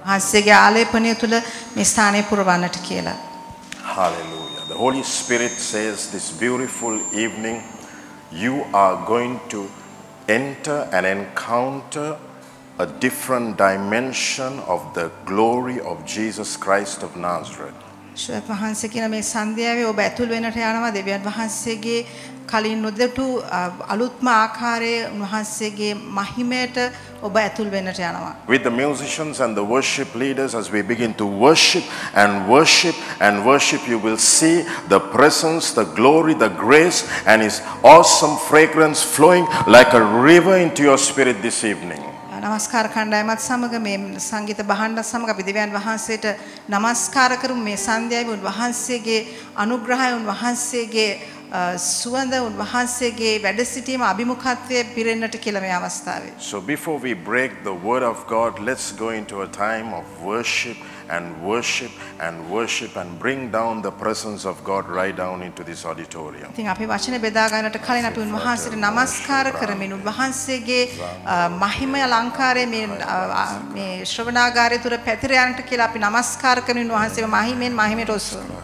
වහන්සේගේ ආලේපනය තුල මේ ස්ථානය පුරවන්නට කියලා. Hallelujah. The Holy Spirit says this beautiful evening you are going to enter and encounter a different dimension of the glory of Jesus Christ of Nazareth. වහන්සේ කියන මේ සන්ධ්‍යාවේ ඔබ ඇතුල් වෙනට යනවා දෙවියන් වහන්සේගේ කලින් නොදෙටු අලුත්ම ආකාරයේ වහන්සේගේ මහිමයට ඔබ ඇතුල් වෙනට යනවා. With the musicians and the worship leaders, as we begin to worship and worship and worship, you will see the presence, the glory, the grace, and His awesome fragrance flowing like a river into your spirit this evening. නමස්කාර කණ්ඩායමත් සමග මේ සංගීත බහණ්ඩත් සමග අපි දෙවියන් වහන්සේට නමස්කාර කරමු මේ සන්ධ්‍යාවේ උන්වහන්සේගේ අනුග්‍රහය උන්වහන්සේගේ සුවඳ උන්වහන්සේගේ වැඩ සිටීම අභිමුඛත්වයේ පිරෙන්නට කියලා මේ අවස්ථාවේ. So before we break the word of God, let's go into a time of worship and worship and worship and bring down the presence of God right down into this auditorium. ඉතින් අපි වචන බෙදා ගන්නට කලින් අපි උන්වහන්සේට නමස්කාර කරමින් උන්වහන්සේගේ මහිමය අලංකාරයේ මේ ශ්‍රවණාගාරය තුර පැතිර යන්නට කියලා අපි නමස්කාර කරමින් උන්වහන්සේගේ මහිමෙන් මහිමයට ඔසවමු.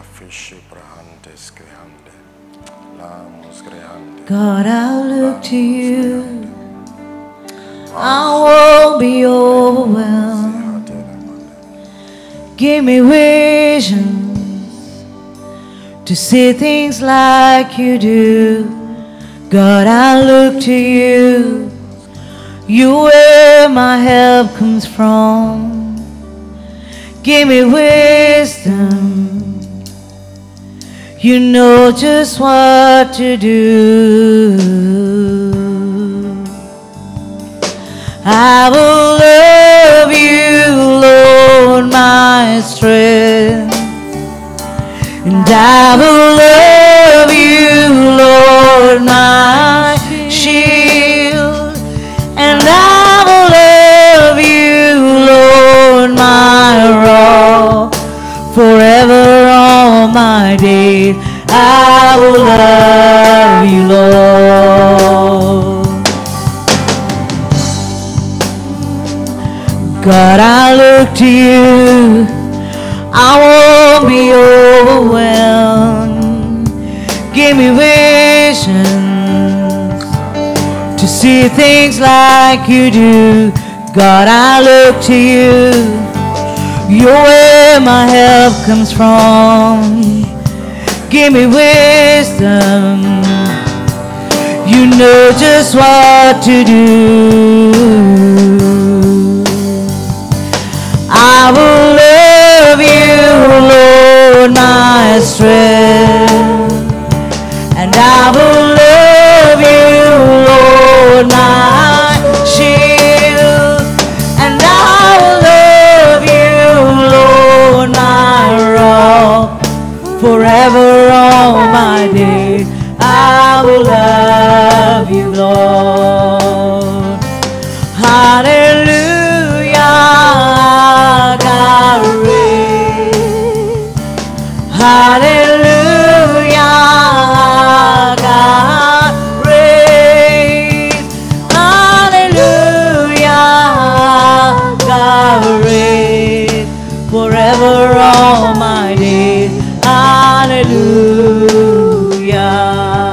God, I'll look to you. I won't be overwhelmed. Give me visions to see things like you do. God, I look to you. You where my help comes from. Give me wisdom. You know just what to do. I will love you, Lord, my strength. And I will love you, Lord, my shield. And I will love you, Lord, my rock. Forever all my days I will love you, Lord. God, I look to you. I won't be overwhelmed. Give me visions to see things like you do. God, I look to you. You're where my help comes from. Give me wisdom. You know just what to do. I will love you, Lord, my strength. And I will love you, Lord, my shield. And I will love you, Lord, my rock. Forever all my days I will love you, Lord. Hallelujah, God reigns. Hallelujah, God reigns. Hallelujah, God reigns. Forever all my days. Hallelujah.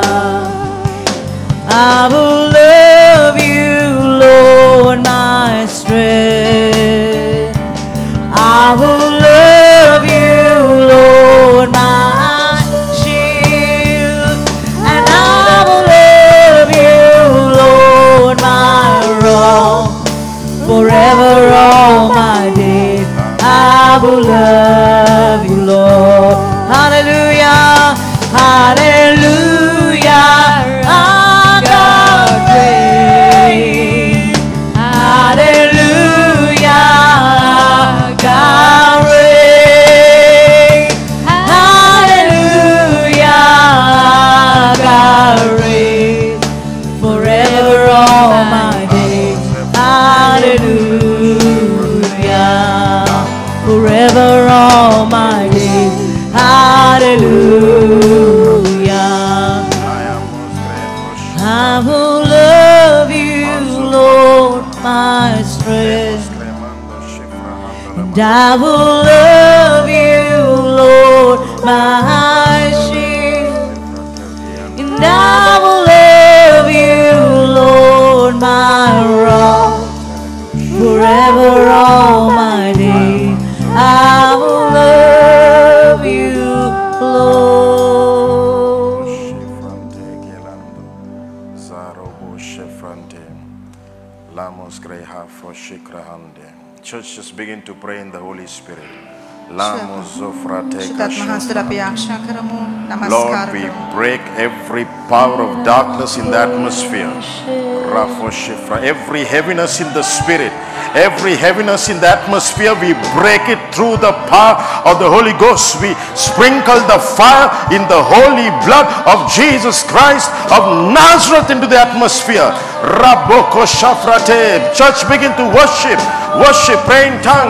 I will love you, Lord, my strength. I will love you, Lord, my shield. And I will love you, Lord, my rock. Forever all my days I will love you, Lord. Hallelujah, hallelujah, our God reigns. Hallelujah, God reigns. Hallelujah, God reigns. Forever all my days. Hallelujah, forever all my days. Hallelujah. I will love you, Lord, my strength. And And I will love you, Lord, my shield. And I will love you, Lord, my rock. Forever all my days I will love you, Lord. Church, just begin to pray in the Holy Spirit. शुद्धात्मा हाँसुर අපි ආශා කරමු Lord, නමස්කාර we කරමු break every power of darkness in the atmosphere. Every heaviness in the spirit, every heaviness in the atmosphere, we break it through the power of the Holy Ghost. We sprinkle the fire in the holy blood of Jesus Christ of Nazareth into the atmosphere. Church, begin to worship. Worship, pray in tongues.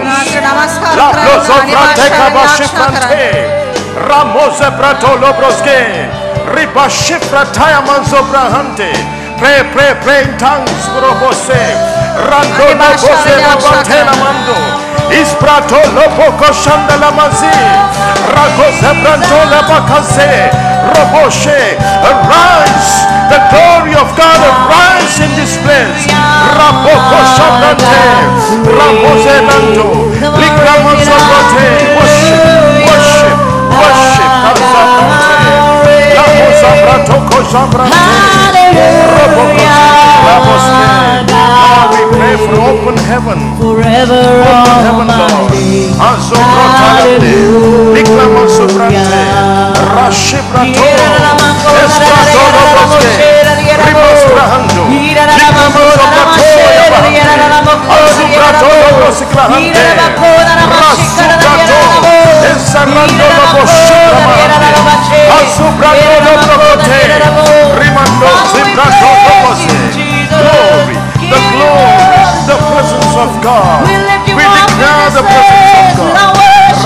Ramose Prato Lobroske, Ripa Shifra Tayamanzo Brahante. Pray, pray, pray in tongues, Robose, Rando Lobose Rabatela Mando, Isprato Lopoko Shandala Mazi, Ragose Branto Labakase, Roboshe, arise, the glory of God arise in this place. Raboko Shandante, Rabose Nando, Likramanzo Brate, worship, worship. Worship, Lord, we pray for open heaven, forever open heaven, Lord. Glory, the glory, the presence of God. We declare the presence of God.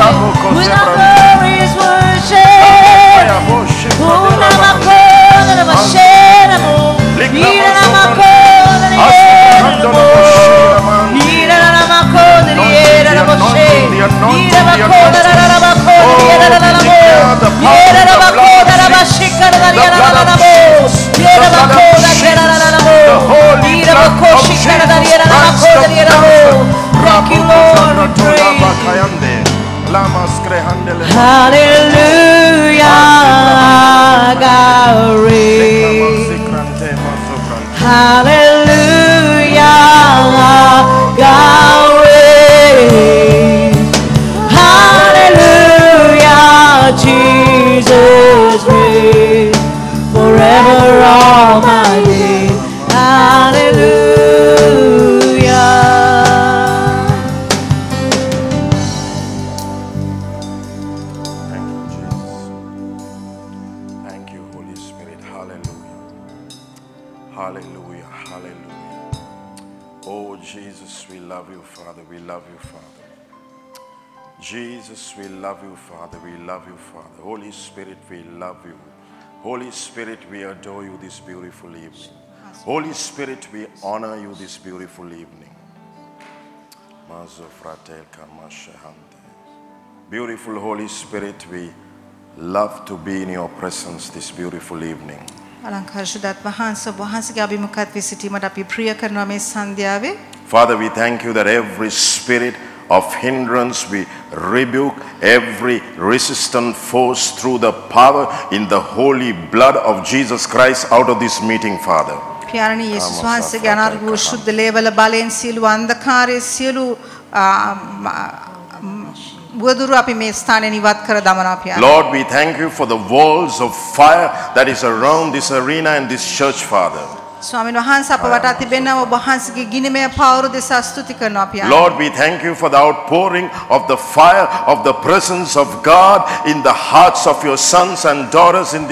Hallelujah, God reigns. Hallelujah, God reigns. Hallelujah, Jesus reigns forever all my days. Hallelujah. Thank you, Jesus. Thank you, Holy Spirit. Hallelujah. Hallelujah. Hallelujah. Oh, Jesus, we love you, Father. We love you, Father. Jesus, we love you, Father. We love you, Father. Holy Spirit, we love you. Holy Spirit, we adore you this beautiful evening. Holy Spirit, we honor you this beautiful evening. Beautiful Holy Spirit, we love to be in your presence this beautiful evening. අලංකාර ශුද්ධාත්ම හන්ස වහන්සේගේ අභිමුඛත්වයේ සිටීමට අපි ප්‍රිය කරනවා මේ සන්ධ්‍යාවේ. Father, we thank you that every spirit of hindrance we rebuke, every resistant force through the power in the holy blood of Jesus Christ out of this meeting, Father. පියාණනි යේසුස් වහන්සේගේ අනාර්ග ශුද්ධ ලේවල බලෙන් සියලු අන්ධකාරයේ සියලු බුදුරු අපි මේ ස්ථානයෙන් ඉවත් කර දමනවා පියාණනි. Lord, we thank you for the walls of fire that is around this arena and this church, Father. ස්වාමීන් වහන්සේ අප වටා තිබෙනා ඔබ වහන්සේගේ ගිනිමය පවුරු දෙස ස්තුති කරනවා පියාණනි. Lord, we thank you for the outpouring of the fire of the presence of God in the hearts of your sons and daughters in this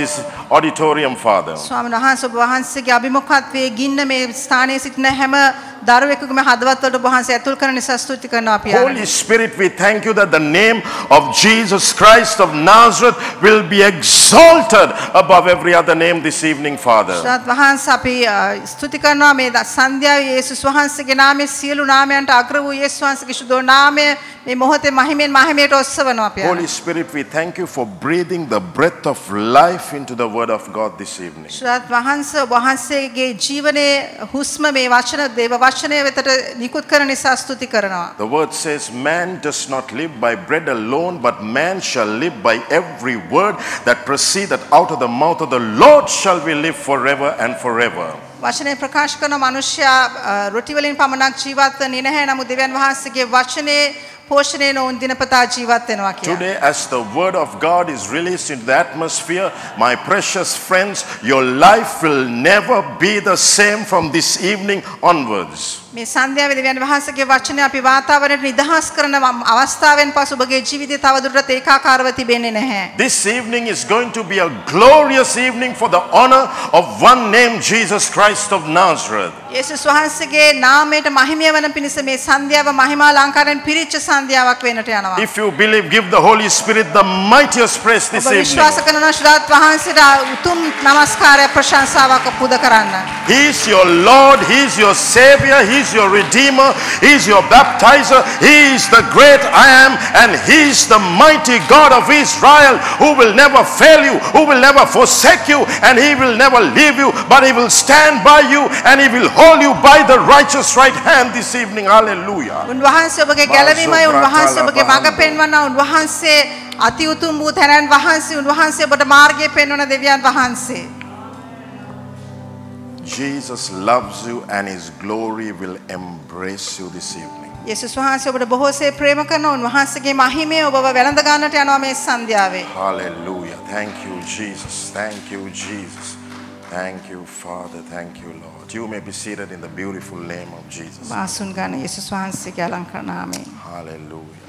auditorium, Father. ස්වාමීන් වහන්සේ ඔබ වහන්සේගේ අභිමුඛත්වයේ ගින්න මේ ස්ථානයේ සිටින හැම දරුවෙකුගේම හදවත් වලට ඔබ වහන්සේ ඇතුල් කරන නිසා ස්තුති කරනවා අපි. Holy Spirit, we thank you that the name of Jesus Christ of Nazareth will be exalted above every other name this evening, Father. ස්වාමීන් වහන්සේ අපි ස්තුති කරනවා මේ සන්ධ්‍යාවේ යේසුස් වහන්සේගේ නාමයේ සියලු නාමයන්ට අග්‍ර වූ යේසුස් වහන්සේගේ සුදෝ නාමය මේ මොහොතේ මහිමයට ඔස්සවනවා අපි. Holy Spirit, we thank you for breathing the breath of life into the word of God this evening. ස්වාමීන් වහන්සේ ඔබ වහන්සේගේ ජීවනයේ හුස්ම මේ වචන දේව වචනය වෙතට නිකුත් කරන නිසා ස්තුති කරනවා. The word says, man does not live by bread alone, but man shall live by every word that proceedeth out of the mouth of the Lord shall we live forever and forever. වචනේ ප්‍රකාශ කරන මනුෂ්‍යයා රොටි වලින් පමණක් ජීවත් වෙන්නේ නැහැ. නමුත් දෙවියන් වහන්සේගේ වචනේ පෝෂණය නොවන දිනපතා ජීවත් වෙනවා කියලා. Today, as the word of God is released into the atmosphere, my precious friends, your life will never be the same from this evening onwards. මේ සන්ධ්‍යාවේ දෙවියන් වහන්සේගේ වචනේ අපි වාතාවරණයට නිදහස් කරන අවස්ථාවෙන් පසු ඔබගේ ජීවිතය තවදුරටත් ඒකාකාරව තිබෙන්නේ නැහැ. This evening is going to be a glorious evening for the honor of one name, Jesus Christ of Nazareth. යේසුස් වහන්සේගේ නාමයට මහිමය වන පිණිස මේ සන්ධ්‍යාව මහිමා අලංකාරයෙන් පිරිච්ච සන්ධ්‍යාවක් වෙන්නට යනවා. If you believe, give the Holy Spirit the mightiest praise this ඔබ evening. විශ්වාස කරනවා ශුද්ධ වහන්සේට උතුම් නමස්කාරය ප්‍රශංසාවක් පුද කරන්න. He is your Lord, He is your Savior, He is your Redeemer, He is your Baptizer, He is the great I am, and He is the mighty God of Israel who will never fail you, who will never forsake you, and He will never leave you, but He will stand by you and He will hold you by the righteous right hand this evening. Hallelujah. උන්වහන්සේ ඔබගේ ගැලවීමයි උන්වහන්සේ ඔබගේ මඟ පෙන්වන උන්වහන්සේ අති උතුම් වූ තැනන් වහන්සේ උන්වහන්සේ ඔබට මාර්ගය පෙන්වන දෙවියන් වහන්සේ. Jesus loves you and His glory will embrace you this evening. යේසුස් වහන්සේ ඔබට බොහෝසේ ප්‍රේම කරන උන්වහන්සේගේ මහිමය ඔබව වැළඳ ගන්නට යනවා මේ සන්ධ්‍යාවේ. Hallelujah. Thank you, Jesus. Thank you, Jesus. Thank you, Father. Thank you, Lord. You may be seated in the beautiful name of Jesus. මාසුන් ගන්න යේසුස් වහන්සේගේ අලංකාර නාමයෙන්. Hallelujah.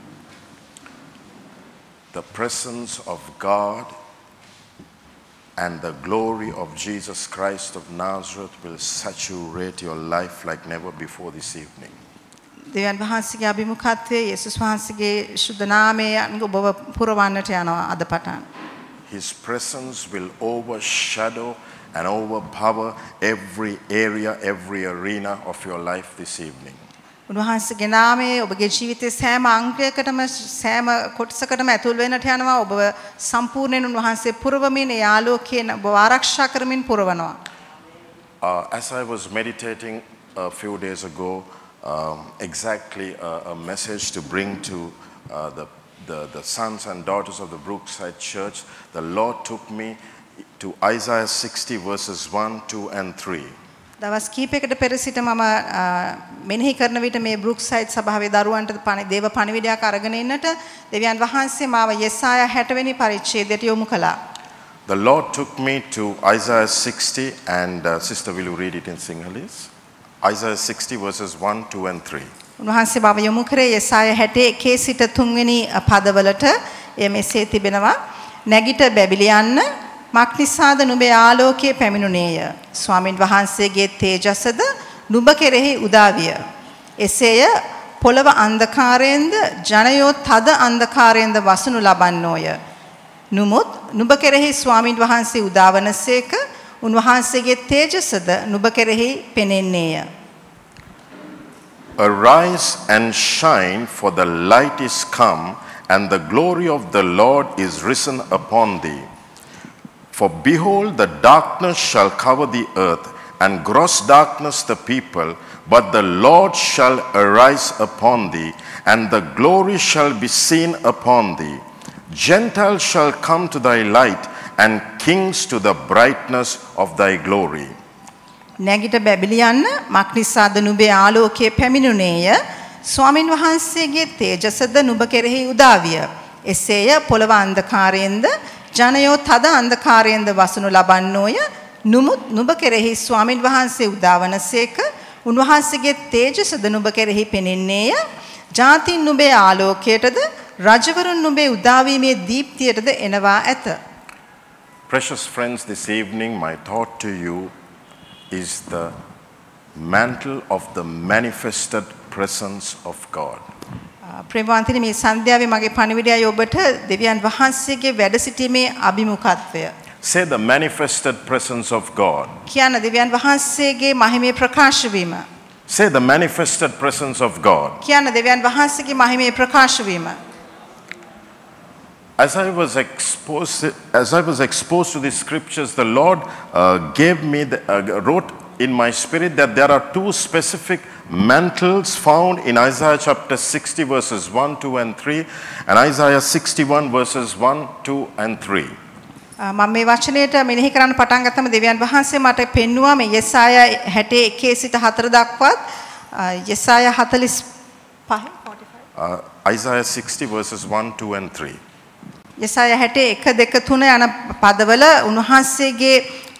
The presence of God and the glory of Jesus Christ of Nazareth will saturate your life like never before this evening. දෙවියන් වහන්සේගේ අභිමුඛත්වයේ යේසුස් වහන්සේගේ ශුද්ධ නාමයෙන් ඔබව පුරවන්නට යනවා අද පටන්. His presence will overshadow and overpower every area, every arena of your life this evening. උන්වහන්සේගේ නාමයේ ඔබගේ ජීවිතයේ සෑම අංගයකටම සෑම කොටසකටම ඇතුල් වෙන්නට යනවා. ඔබ සම්පූර්ණයෙන් උන්වහන්සේ පුරවමින් ඒ ආලෝකයෙන් ඔබ ආරක්ෂා කරමින් පුරවනවා. As I was meditating a few days ago, exactly a message to bring to the sons and daughters of the Brookside Church, the Lord took me to Isaiah 60 verses 1, 2 and 3. දවස් කීපයකට පෙර සිට මම මෙනෙහි කරන විට මේ බ්‍රුක්සයිඩ් සභාවේ දරුවන්ට දේව පණිවිඩයක් අරගෙන එන්නට දෙවියන් වහන්සේ මාව යෙසායා 60 වෙනි පරිච්ඡේදයට යොමු කළා. The Lord took me to Isaiah 60 and sister, will you read it in Sinhalese? Isaiah 60 verses 1, 2 and 3. උන්වහන්සේ මාව යොමු කරේ යෙසායා 61 සිට 3 වෙනි පදවලට. එය මෙසේ තිබෙනවා. නැගිට බැබිලි යන්න මක්නිසාද නුඹේ ආලෝකයේ පැමිණුණේය. ස්වාමින් වහන්සේගේ තේජසද නුඹ කෙරෙහි උදා විය. එසේය පොළව අන්ධකාරයෙන්ද ජනයෝ තද අන්ධකාරයෙන්ද වසනු ලබන්නෝය. නුමුත් නුඹ කෙරෙහි ස්වාමින් වහන්සේ උදාවනසේක උන්වහන්සේගේ තේජසද නුඹ කෙරෙහි පෙනෙන්නේය. Arise and shine, for the light is come, and the glory of the Lord is risen upon thee. For behold, the darkness shall cover the earth, and gross darkness the people, but the Lord shall arise upon thee, and the glory shall be seen upon thee. Gentiles shall come to thy light, and kings to the brightness of thy glory. නැගිට බැබිලි යන්න මක්නිසාද නුඹේ ආලෝකයේ පැමිණුණේය. ස්වාමින් වහන්සේගේ තේජසද නුඹ කෙරෙහි උදා විය. එසේය පොළව අන්ධකාරයෙන්ද ජනයෝ තද අන්ධකාරයෙන්ද වසනු ලබන්නෝය. නුමුත් නුඹ කෙරෙහි ස්වාමින් වහන්සේ උදාවනසේක උන්වහන්සේගේ තේජසද නුඹ කෙරෙහි පෙනෙන්නේය. ජාතින් නුඹේ ආලෝකයටද රජවරුන් නුඹේ උදාවීමේ දීප්තියටද එනවා ඇත. Precious friends, this evening my thought to you is the mantle of the manifested presence of God. ප්‍රේමවන්තනි මේ සන්ධ්‍යාවේ මගේ පණිවිඩයයි ඔබට දෙවියන් වහන්සේගේ වැඩ සිටීමේ අභිමුඛත්වය. Say the manifested presence of God. කියන්න දෙවියන් වහන්සේගේ මහිමේ ප්‍රකාශ වීම. Say the manifested presence of God. කියන්න දෙවියන් වහන්සේගේ මහිමේ ප්‍රකාශ වීම. As I was exposed to these scriptures, the Lord wrote in my spirit that there are two specific mantles found in Isaiah chapter 60 verses 1, 2 and 3 and Isaiah 61 verses 1, 2 and 3. මම මේ වචනයට මෙනෙහි කරන්න පටන් ගත්තම දෙවියන් වහන්සේ මට පෙන්වුවා මේ යෙසායා 61 සිට 4 දක්වත් යෙසායා 45 Isaiah 60 verses 1, 2 and 3. යෙසායා 61 2 3 යන පදවල උන්වහන්සේගේ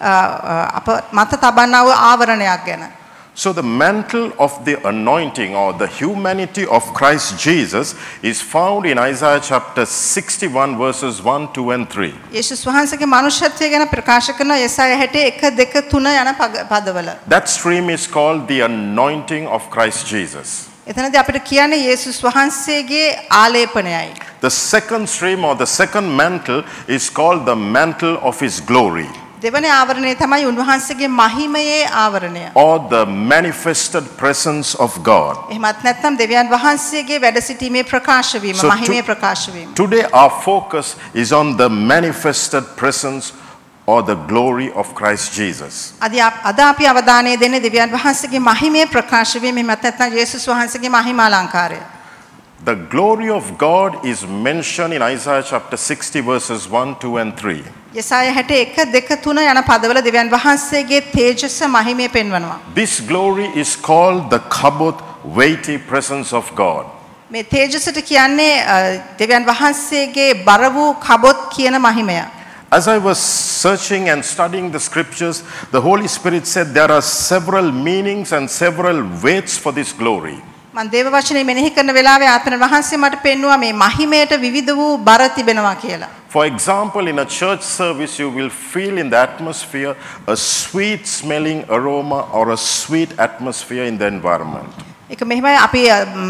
අප මත තබන්නා වූ ආවරණයක් ගැන. So the mantle of the anointing or the humanity of Christ Jesus is found in Isaiah chapter 61 verses 1, 2 and 3. යේසුස් වහන්සේගේ මනුෂ්‍යත්වය ගැන ප්‍රකාශ කරන යෙසායා 61 2 3 යන පදවල. That stream is called the anointing of Christ Jesus. එතනදී අපිට කියන්නේ යේසුස් වහන්සේගේ ආලේපනයයි. The second stream or the second mantle is called the mantle of his glory. දෙවන ආවරණය තමයි උන්වහන්සේගේ මහිමයේ ආවරණය. Or the manifested presence of God. එහෙමත් නැත්නම් දෙවියන් වහන්සේගේ වැඩ සිටීමේ ප්‍රකාශ වීම, මහිමයේ ප්‍රකාශ වීම. Today our focus is on the manifested presence or the glory of Christ Jesus. අද අපි අවධානය දෙන්නේ දෙවියන් වහන්සේගේ මහිමයේ ප්‍රකාශ වීම, එහෙමත් නැත්නම් යේසුස් වහන්සේගේ Mahima අලංකාරය. The glory of God is mentioned in Isaiah chapter 60 verses 1, 2 and 3. යෙසායා 61 2 3 යන පදවල දෙවියන් වහන්සේගේ තේජස මහිමය පෙන්වනවා. This glory is called the kabod, weighty presence of God. මේ තේජසට කියන්නේ දෙවියන් වහන්සේගේ බර වූ කබොත් කියන මහිමය. As I was searching and studying the scriptures, the Holy Spirit said there are several meanings and several weights for this glory. මම දේව වචනේ මෙනෙහි කරන වෙලාවේ ආත්මන වහන්සේ මට පෙන්වුවා මේ මහිමයට විවිධ වූ බර තිබෙනවා කියලා. For example, in a church service you will feel in the atmosphere a sweet smelling aroma or a sweet atmosphere in the environment. ඒක මෙහෙමයි අපි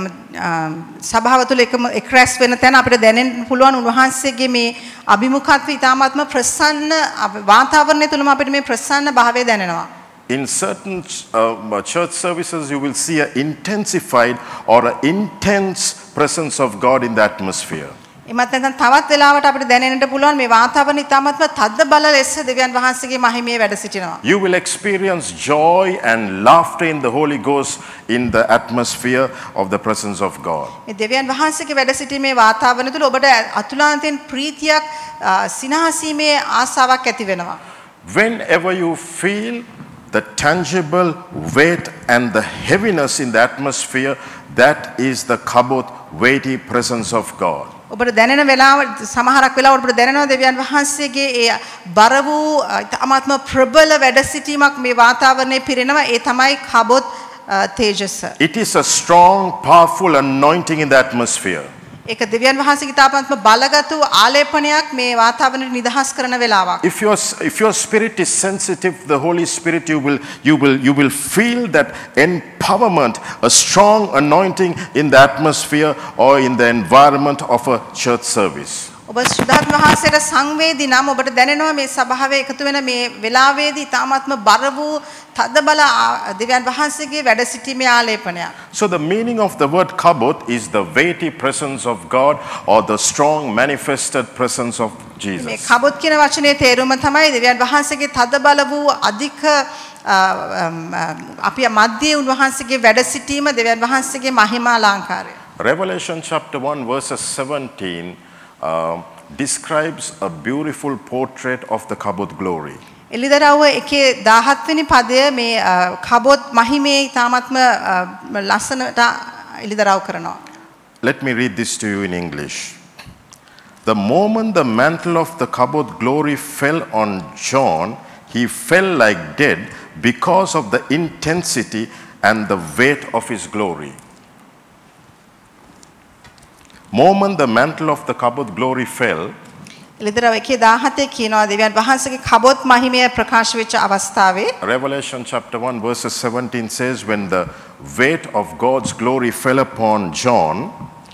සභාව තුළ එක රැස් වෙන තැන අපිට දැනෙන්න පුළුවන් උන්වහන්සේගේ මේ අභිමුඛත්වය ඉතාමත්ම ප්‍රසන්න වාතාවරණය තුළම අපිට මේ ප්‍රසන්න භාවය දැනෙනවා. In certain church services, you will see an intensified or an intense presence of God in the atmosphere. එමත් නැත්නම් තවත් වෙලාවට අපිට දැනෙන්නට පුළුවන් මේ වාතාවරණ ඉතාමත්ම තද්ද බල ලෙස දෙවියන් වහන්සේගේ මහිමයේ වැඩ සිටිනවා. You will experience joy and laughter in the Holy Ghost in the atmosphere of the presence of God. මේ දෙවියන් වහන්සේගේ වැඩ සිටීමේ වාතාවරණය තුළ ඔබට අතුලාන්තයෙන් ප්‍රීතියක් සිනහසීමේ ආසාවක් ඇති වෙනවා. Whenever you feel the tangible weight and the heaviness in the atmosphere, that is the kabod, weighty presence of God. ඔබට දැනෙන වෙලාව සමහරක් වෙලාවට ඔබට දැනෙනවා දෙවියන් වහන්සේගේ ඒ බර වූ අමාත්ම ප්‍රබල වැඩ සිටීමක් මේ වාතාවරණයේ පිරෙනවා. ඒ තමයි කබොත් තේජස. It is a strong, powerful anointing in the atmosphere. ඒක දෙවියන් වහන්සේගේ තාපන්ත්ම බලගත් වූ ආලේපනයක් මේ වාතාවරණය නිදහස් කරන වෙලාවක්. If your spirit is sensitive, the Holy Spirit, you will feel that empowerment, a strong anointing in the atmosphere or in the environment of a church service. ඔබ සුදාත්ම වහන්සේට සංවේදී නම් ඔබට දැනෙනවා මේ සභාවේ එකතු වෙන මේ වෙලාවේදී තාමත්ම බර වූ තද බල දෙවියන් වහන්සේගේ වැඩ සිටීමේ ආලේපනයක්. So the meaning of the word kabod is the weighty presence of God or the strong manifested presence of මේ Jesus. කබොත් කියන වචනේ තේරුම තමයි දෙවියන් වහන්සේගේ තද බල වූ අධික අපි මැදියේ උන්වහන්සේගේ වැඩ සිටීම දෙවියන් වහන්සේගේ Mahima අලංකාරය. Revelation chapter 1 verses 17 describes a beautiful portrait of the kabod glory. එළිදරව් එකේ 17 වෙනි පදය මේ කබොත් මහිමේ තාමත්ම ලස්සනට එළිදරව් කරනවා. Let me read this to you in English. The moment the mantle of the kabod glory fell on John, he fell like dead because of the intensity and the weight of his glory. Moment the mantle of the kabod glory fell, එළිදරව් 1:17 කියනවා දෙවියන් වහන්සේගේ කබොත් මහිමය ප්‍රකාශ වෙච්ච අවස්ථාවේ Revelation chapter 1 verses 17 says, when the weight of God's glory fell upon John,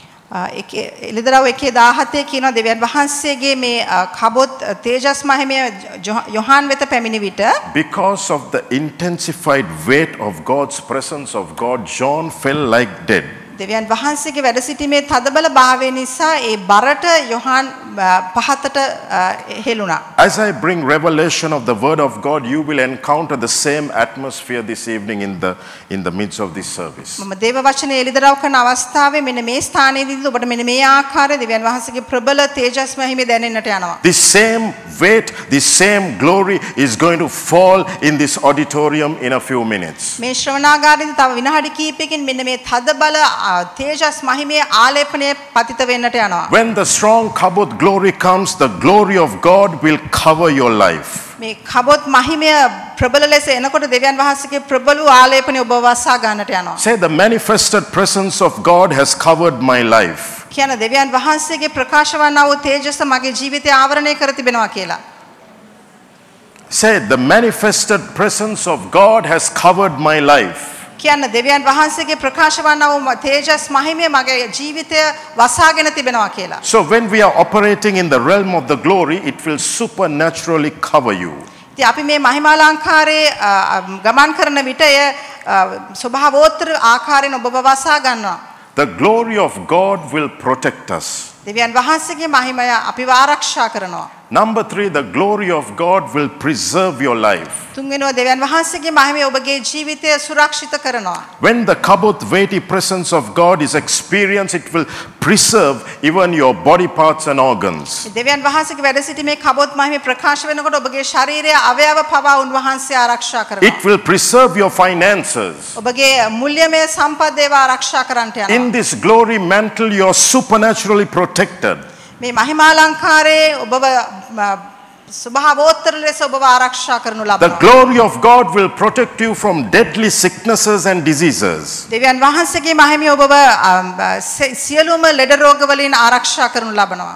එළිදරව් 1:17 කියනවා දෙවියන් වහන්සේගේ මේ කබොත් තේජස් මහිමය යොහාන් වෙත පැමිණි විට because of the intensified weight of God's presence of God, John fell like dead. දෙවියන් වහන්සේගේ වැඩ සිටීමේ තදබල භාවය නිසා ඒ බරට Yohan පහතට හෙළුණා. As I bring revelation of the word of God, you will encounter the same atmosphere this evening in the midst of this service. මම දේව වචනේ එළිදරව් කරන අවස්ථාවේ මෙන්න මේ ස්ථානයේදී ඔබට මෙන්න මේ ආකාරයේ දෙවියන් වහන්සේගේ ප්‍රබල තේජස් මහිමය දැනෙන්නට යනවා. This same weight, this same glory is going to fall in this auditorium in a few minutes. මේ ශ්‍රවණාගාරයේදී තව විනාඩි කිහිපයකින් මෙන්න මේ තදබල තේජස් මහිමේ ආලේපනය පතිත වෙන්නට යනවා. When the strong kabod glory comes, the glory of God will cover your life. මේ කබොත් මහිමය ප්‍රබල ලෙස එනකොට දෙවියන් වහන්සේගේ ප්‍රබල ආලේපනය ඔබ වසා ගන්නට යනවා. Say, the manifested presence of God has covered my life. කියන දෙවියන් වහන්සේගේ ප්‍රකාශ වන්නා වූ තේජස මගේ ජීවිතය ආවරණය කර තිබෙනවා කියලා. Say, the manifested presence of God has covered my life. කියන්න දෙවියන් වහන්සේගේ ප්‍රකාශ වන්නා වූ තේජස් මහිමය මගේ ජීවිතය වසාගෙන තිබෙනවා කියලා. So when we are operating in the realm of the glory, it will supernaturally cover you. ඉතින් අපි මේ මහිමාලංකාරයේ ගමන් කරන විට එය ස්වභාවෝත්තර ආකාරයෙන් ඔබව වසා ගන්නවා. The glory of God will protect us. දෙවියන් වහන්සේගේ මහිමය අපිව ආරක්ෂා කරනවා. Number 3, the glory of God will preserve your life. තුන්වෙනිව දෙවියන් වහන්සේගේ මහිමය ඔබගේ ජීවිතය සුරක්ෂිත කරනවා. When the kabod weighty presence of God is experienced, it will preserve even your body parts and organs. දෙවියන් වහන්සේගේ වැඩ සිටීමේ කබොත් මහිමය ප්‍රකාශ වෙනකොට ඔබගේ ශරීරයේ අවයව පවා උන්වහන්සේ ආරක්ෂා කරනවා. It will preserve your finances. ඔබගේ මුල්‍යමය සම්පත් දේව ආරක්ෂා කරන්නට යනවා. In this glory mantle, you are supernaturally protected. මේ මහිමාලංකාරයේ ඔබව ස්වභාවෝත්තර ලෙස ඔබව ආරක්ෂා කරනු The ලබනවා. glory of God will protect you from deadly sicknesses and diseases. දෙවියන් වහන්සේගේ මහිමය ඔබව සියලුම ලෙඩ රෝග වලින් ආරක්ෂා කරනු ලබනවා.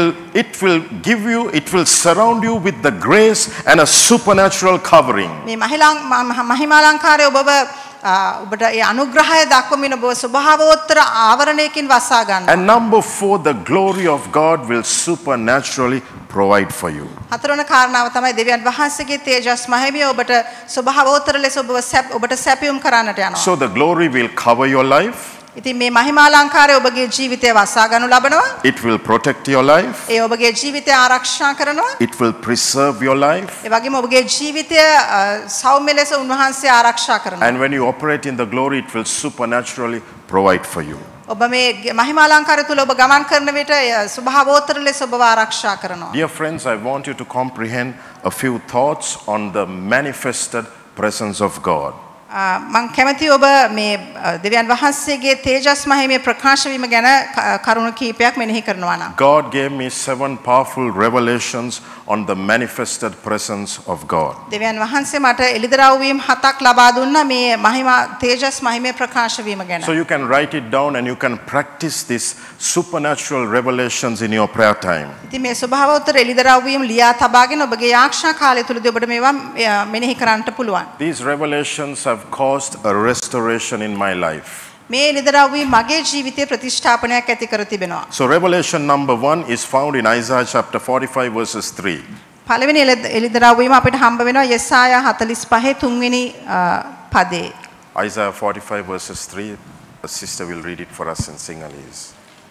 It will surround you with the grace and a supernatural covering. මේ මහිමාලංකාරයේ ඔබව ඔබට ඒ අනුග්‍රහය දක්වමින් ඔබ ස්වභාවෝත්තර ආවරණයකින් වසා ගන්නවා. And number 4, the glory of God will supernaturally provide for you. හතරවන කාරණාව තමයි දෙවියන් වහන්සේගේ තේජස් මහිමය ඔබට ස්වභාවෝත්තර ලෙස ඔබට සැපයුම් කරන්නට යනවා. So the glory will cover your life. ඉතින් මේ මහිමාලංකාරය ඔබගේ ජීවිතය වසා ගනු ලබනවා. It will protect your life. ඒ ඔබගේ ජීවිතය ආරක්ෂා කරනවා. It will preserve your life. ඒ වගේම ඔබගේ ජීවිතය සෞම්‍ය ලෙස උන්වහන්සේ ආරක්ෂා කරනවා. And when you operate in the glory, it will supernaturally provide for you. ඔබ මේ මහිමාලංකාරය තුල ඔබ ගමන් කරන විට ස්වභාවෝත්තර ලෙස ඔබව ආරක්ෂා කරනවා. Dear friends, I want you to comprehend a few thoughts on the manifested presence of God. මම කැමති ඔබ මේ දෙවියන් වහන්සේගේ තේජස් මහිමේ ප්‍රකාශ වීම ගැන කරුණු කීපයක් මෙනෙහි කරනවා නම්. God gave me 7 powerful revelations on the manifested presence of God. දෙවියන් වහන්සේ මට එළිදරව් වීම 7ක් ලබා දුන්නා මේ මහිමා තේජස් මහිමේ ප්‍රකාශ වීම ගැන. So you can write it down and you can practice these supernatural revelations in your prayer time. ඉතින් මේ ස්වභාවෝත්තර එළිදරව් වීම ලියා තබාගෙන ඔබගේ යාක්ෂා කාලය තුලදී ඔබට මේවා මෙනෙහි කරන්නට පුළුවන්. These revelations have caused a restoration in my life. මේ එළිදරව් වීම මගේ ජීවිතයේ ප්‍රතිෂ්ඨාපනයක් ඇති කර තිබෙනවා. So revelation number 1 is found in Isaiah chapter 45 verses 3. පළවෙනි එළිදරව් වීම අපිට හම්බ වෙනවා යෙසායා 45 3වෙනි පදේ. Isaiah 45 verses 3. A sister will read it for us in Sinhalese.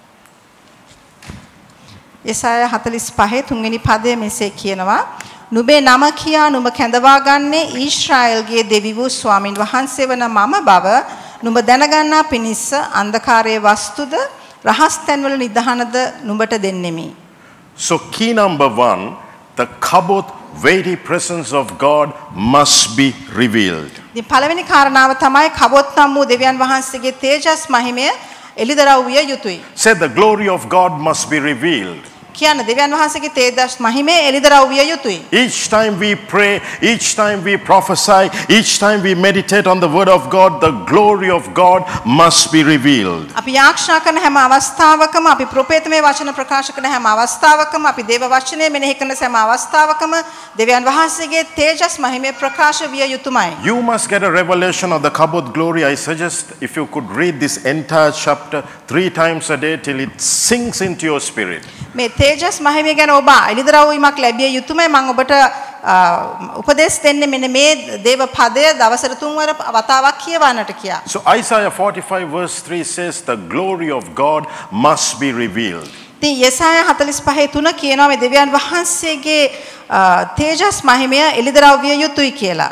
යෙසායා 45 3වෙනි පදයේ මෙසේ කියනවා නුඹේ නම කියා නුඹ කැඳවා ගන්නේ ඊශ්‍රායල්ගේ දෙවි වූ ස්වාමින් වහන්සේ වන මම බව නුඹ දැනගන්නා පිණිස අන්ධකාරයේ වස්තුද රහස් තැන්වල නිදහනද නුඹට දෙන්නෙමි. So key number 1, the kabod weighty presence of God must be revealed. ඉතින් පළවෙනි කාරණාව තමයි කබොත් නම් වූ දෙවියන් වහන්සේගේ තේජස් මහිමය එළිදරව් විය යුතුයි. Say the glory of God must be revealed. කියන්න දෙවියන් වහන්සේගේ තේජස් මහිමේ එළිදරව් විය යුතුයි. Each time we pray, each time we prophesy, each time we meditate on the word of God, the glory of God must be revealed. අපි යාක්ෂා කරන හැම අවස්ථාවකම අපි ප්‍රොපේතමය වචන ප්‍රකාශ කරන හැම අවස්ථාවකම අපි දේව වචනේ මෙනෙහි කරන හැම අවස්ථාවකම දෙවියන් වහන්සේගේ තේජස් මහිමේ ප්‍රකාශ විය යුතුමයි. You must get a revelation of the Kabod glory. I suggest if you could read this entire chapter 3 times a day till it sinks into your spirit. මේ තේජස් මහිමය ගැන ඔබ එළිදරව් වීමක් ලැබිය යුතුමයි. මම ඔබට උපදෙස් දෙන්නේ මෙන්න මේ දේව පදය දවසට 3 වර වතාවක් කියවන්නට කියා. So Isaiah 45 verse 3 says the glory of God must be revealed. ඉතින් යෙසායා 45:3 කියනවා මේ දෙවියන් වහන්සේගේ තේජස් මහිමය එළිදරව් විය යුතුයි කියලා.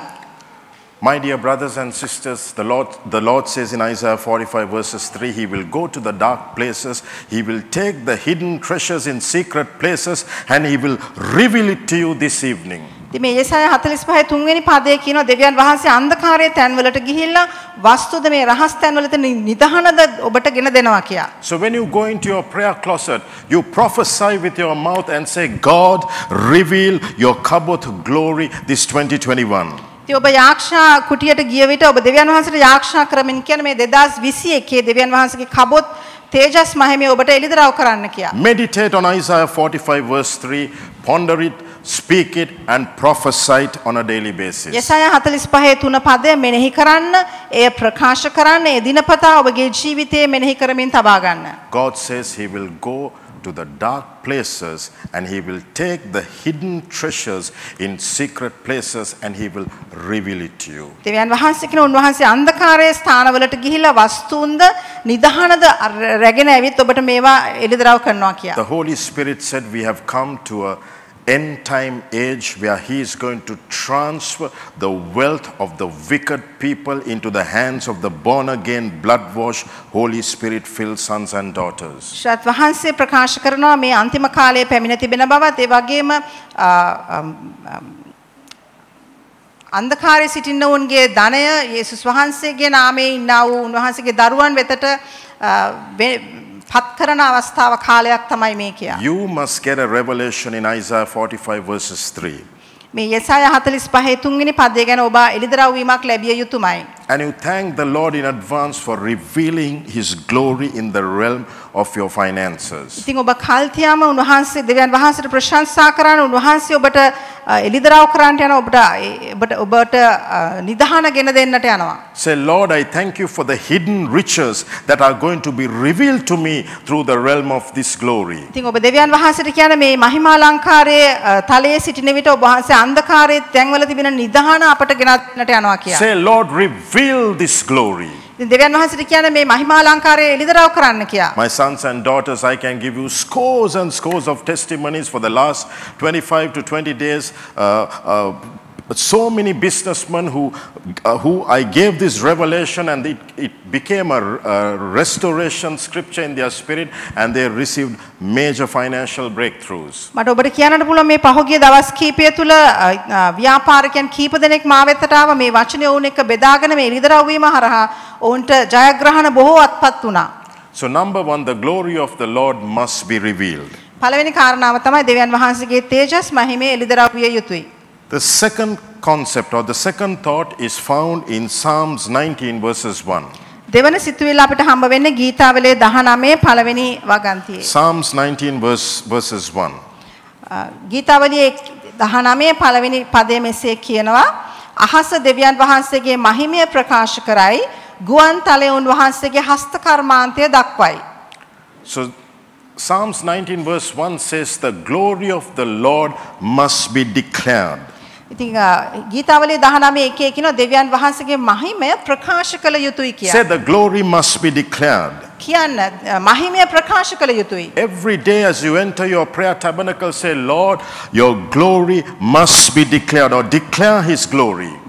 My dear brothers and sisters, the Lord says in Isaiah 45 verses 3, He will go to the dark places, He will take the hidden treasures in secret places, and He will reveal it to you this evening. ඉතින් මේ යෙසායා 45:3 වෙනි පදයේ කියනවා දෙවියන් වහන්සේ අන්ධකාරයේ තැන්වලට ගිහිල්ලා වස්තුද මේ රහස් තැන්වල තියෙන නිදහනද ඔබට ගෙන දෙනවා කියා. So when you go into your prayer closet, you prophesy with your mouth and say, God, reveal your Kabod glory this 2021. ඉතින් ඔබ යාක්ෂා කුටියට ගිය විට ඔබ දෙවියන් වහන්සේට යාක්ෂා කරමින් කියන මේ 2021 දෙවියන් වහන්සේගේ කබොත් තේජස් මහිමය ඔබට එළිදරව් කරන්න කියා. Meditate on Isaiah 45 verse 3, ponder it, speak it and prophesy it on a daily basis. යෙසායා 45:3 පදය මෙනෙහි කරන්න, එය ප්‍රකාශ කරන්න, ඒ දිනපතා ඔබගේ ජීවිතයේ මෙනෙහි කරමින් තබා ගන්න. God says He will go to the dark places and He will take the hidden treasures in secret places and He will reveal it to you. දෙවියන් වහන්සේ කියන උන්වහන්සේ අන්ධකාරයේ ස්ථානවලට ගිහිල්ලා වස්තුන්ද නිදහනද රැගෙන ඇවිත් ඔබට මේවා එළිදරව් කරනවා කියා. The Holy Spirit said we have come to a end time age where He is going to transfer the wealth of the wicked people into the hands of the born again, blood washed, Holy Spirit filled sons and daughters. ශාත් වහන්සේ ප්‍රකාශ කරනවා මේ අන්තිම කාලයේ පැමිණ තිබෙන බවත් ඒ වගේම අන්ධකාරයේ සිටින්නවුන්ගේ ධනය යේසුස් වහන්සේගේ නාමයේ ඉන්නා වූ උන්වහන්සේගේ දරුවන් වෙතට පත් කරන අවස්ථාව කාලයක් තමයි මේ කියා. You must get a revelation in Isaiah 45 verses 3. මේ යෙසායා 45:3 වෙනි පදය ගැන ඔබ එළිදරව් වීමක් ලැබිය යුතුමයි. And you thank the Lord in advance for revealing His glory in the realm of your finances. ඉතින් ඔබ කල් තියාම උන්වහන්සේ දෙවියන් වහන්සේට ප්‍රශංසා කරන උන්වහන්සේ ඔබට එළිදරව් කරන්නට යන ඔබට නිදහන ගෙන දෙන්නට යනවා. Say, Lord, I thank you for the hidden riches that are going to be revealed to me through the realm of this glory. ඉතින් ඔබ දෙවියන් වහන්සේට කියන මේ මහිමාලංකාරයේ තලයේ සිටින විට ඔබ වහන්සේ අන්ධකාරයේ තැන්වල තිබෙන නිදහන අපට ගෙනත් යනවා කියලා. Say, Lord, reveal this glory. ඉතින් දෙවියන් වහන්සේට කියන්නේ මේ මහිමාලංකාරයේ එළිදරව් කරන්න කියලා. My sons and daughters, I can give you scores and scores of testimonies for the last 25 to 20 days. So many businessmen who I gave this revelation and it became a restoration scripture in their spirit and they received major financial breakthroughs. මට ඔබට කියන්නට පුළුවන් මේ පහුගිය දවස් කිහිපය තුල ව්‍යාපාරිකයන් කීප දෙනෙක් මා වෙතට ආව මේ වචනේ ඔවුන් එක්ක බෙදාගෙන මේ එළිදරව් වීම හරහා ඔවුන්ට ජයග්‍රහණ බොහෝ අත්පත් වුණා. So number 1, the glory of the Lord must be revealed. පළවෙනි කාරණාව තමයි දෙවියන් වහන්සේගේ තේජස් මහිමේ එළිදරව් විය යුතුයි. The second concept or the second thought is found in Psalms 19 verses 1. දෙවන සිතුවිල්ල අපිට හම්බ වෙන්නේ ගීතාවලියේ 19 පළවෙනි වගන්තියේ. Psalms 19 verses 1. ගීතාවලියේ 19 පළවෙනි පදයේ මෙසේ කියනවා අහස දෙවියන් වහන්සේගේ මහිමය ප්‍රකාශ කරයි ගුවන් තලයේ උන්වහන්සේගේ හස්ත කර්මාන්තය දක්වයි. So Psalms 19 verse 1 says the glory of the Lord must be declared. ඉතින් ගීතාවලියේ 19:1 කියනවා දෙවියන් වහන්සේගේ මහිමය ප්‍රකාශ කළ යුතුයි කියලා. Say the glory must be declared. කියන්න මහිමය ප්‍රකාශ කළ යුතුයි. Every day as you enter your prayer tabernacle, say, Lord, your glory must be declared or declare His glory.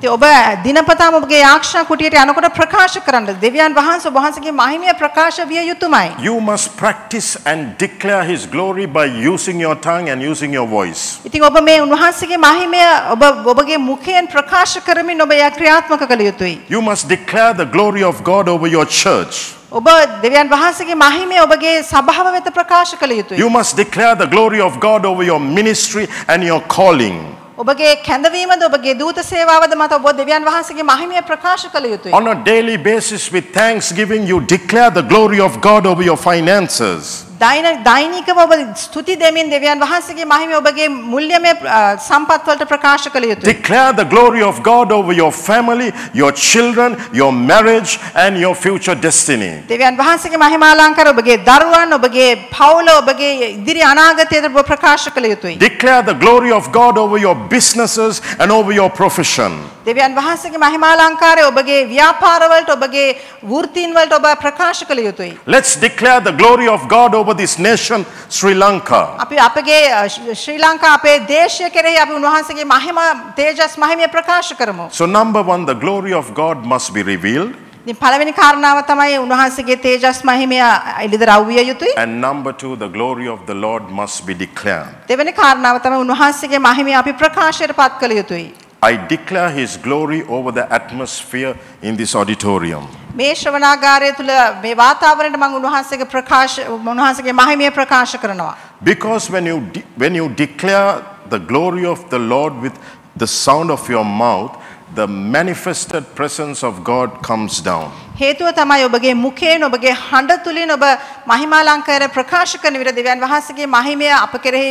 ඉතින් ඔබ දිනපතාම ඔබගේ යාක්ෂා කුටියට යනකොට ප්‍රකාශ කරන්න දෙවියන් වහන්සේ ඔබ වහන්සේගේ මහිමය ප්‍රකාශ විය යුතුමයි. You must practice and declare His glory by using your tongue and using your voice. ඉතින් ඔබ මේ උන්වහන්සේගේ මහිමය ඔබගේ මුඛයෙන් ප්‍රකාශ කරමින් ඔබ එය ක්‍රියාත්මක කළ යුතුයි. You must declare the glory of God over your church. ඔබ දෙවියන් වහන්සේගේ මහිමය ඔබගේ සභාව වෙත ප්‍රකාශ කළ යුතුයි. You must declare the glory of God over your ministry and your calling. ඔබගේ කැඳවීමද ඔබගේ දූත සේවාවද මත ඔබ දෙවියන් වහන්සේගේ මහිමය ප්‍රකාශ කළ යුතුයි. On a daily basis with thanksgiving, you declare the glory of God over your finances. දෛනිකව ඔබ ස්තුති දෙමින් දෙවියන් වහන්සේගේ මහිමය ඔබගේ මුල්‍යමය සම්පත් වලට ප්‍රකාශ කළ යුතුයි. Declare the glory of God over your family, your children, your marriage and your future destiny. දෙවියන් වහන්සේගේ මහිමාලංකාර ඔබගේ දරුවන් ඔබගේ පවුල ඔබගේ ඉදිරි අනාගතයට ඔබ ප්‍රකාශ කළ යුතුයි. Declare the glory of God over your businesses and over your profession. දෙවියන් වහන්සේගේ මහිමාලංකාරය ඔබගේ ව්‍යාපාර වලට ඔබගේ වෘත්තීන් වලට ඔබ ප්‍රකාශ කළ යුතුයි. Let's declare the glory of God over this nation, Sri Lanka. අපි අපගේ ශ්‍රී ලංකා අපේ දේශය කෙරෙහි අපි උන්වහන්සේගේ මහිම තේජස් මහිමය ප්‍රකාශ කරමු. So number one, the glory of God must be revealed. ඉතින් පළවෙනි කාරණාව තමයි උන්වහන්සේගේ තේජස් මහිමය එළිදරව් විය යුතුයි. And number two, the glory of the Lord must be declared. දෙවෙනි කාරණාව තමයි උන්වහන්සේගේ මහිමය අපි ප්‍රකාශයට පත් කළ යුතුයි. I declare His glory over the atmosphere in this auditorium. මේ ශ්‍රවණාගාරය තුල මේ වාතාවරණයට මම උන්වහන්සේගේ මහිමය ප්‍රකාශ කරනවා. Because when you declare the glory of the Lord with the sound of your mouth, the manifested presence of God comes down. හේතුව තමයි ඔබගේ මුඛයෙන් ඔබගේ හඬ තුලින් ඔබ මහිමාලංකාරය ප්‍රකාශ කරන විට දෙවියන් වහන්සේගේ මහිමය අප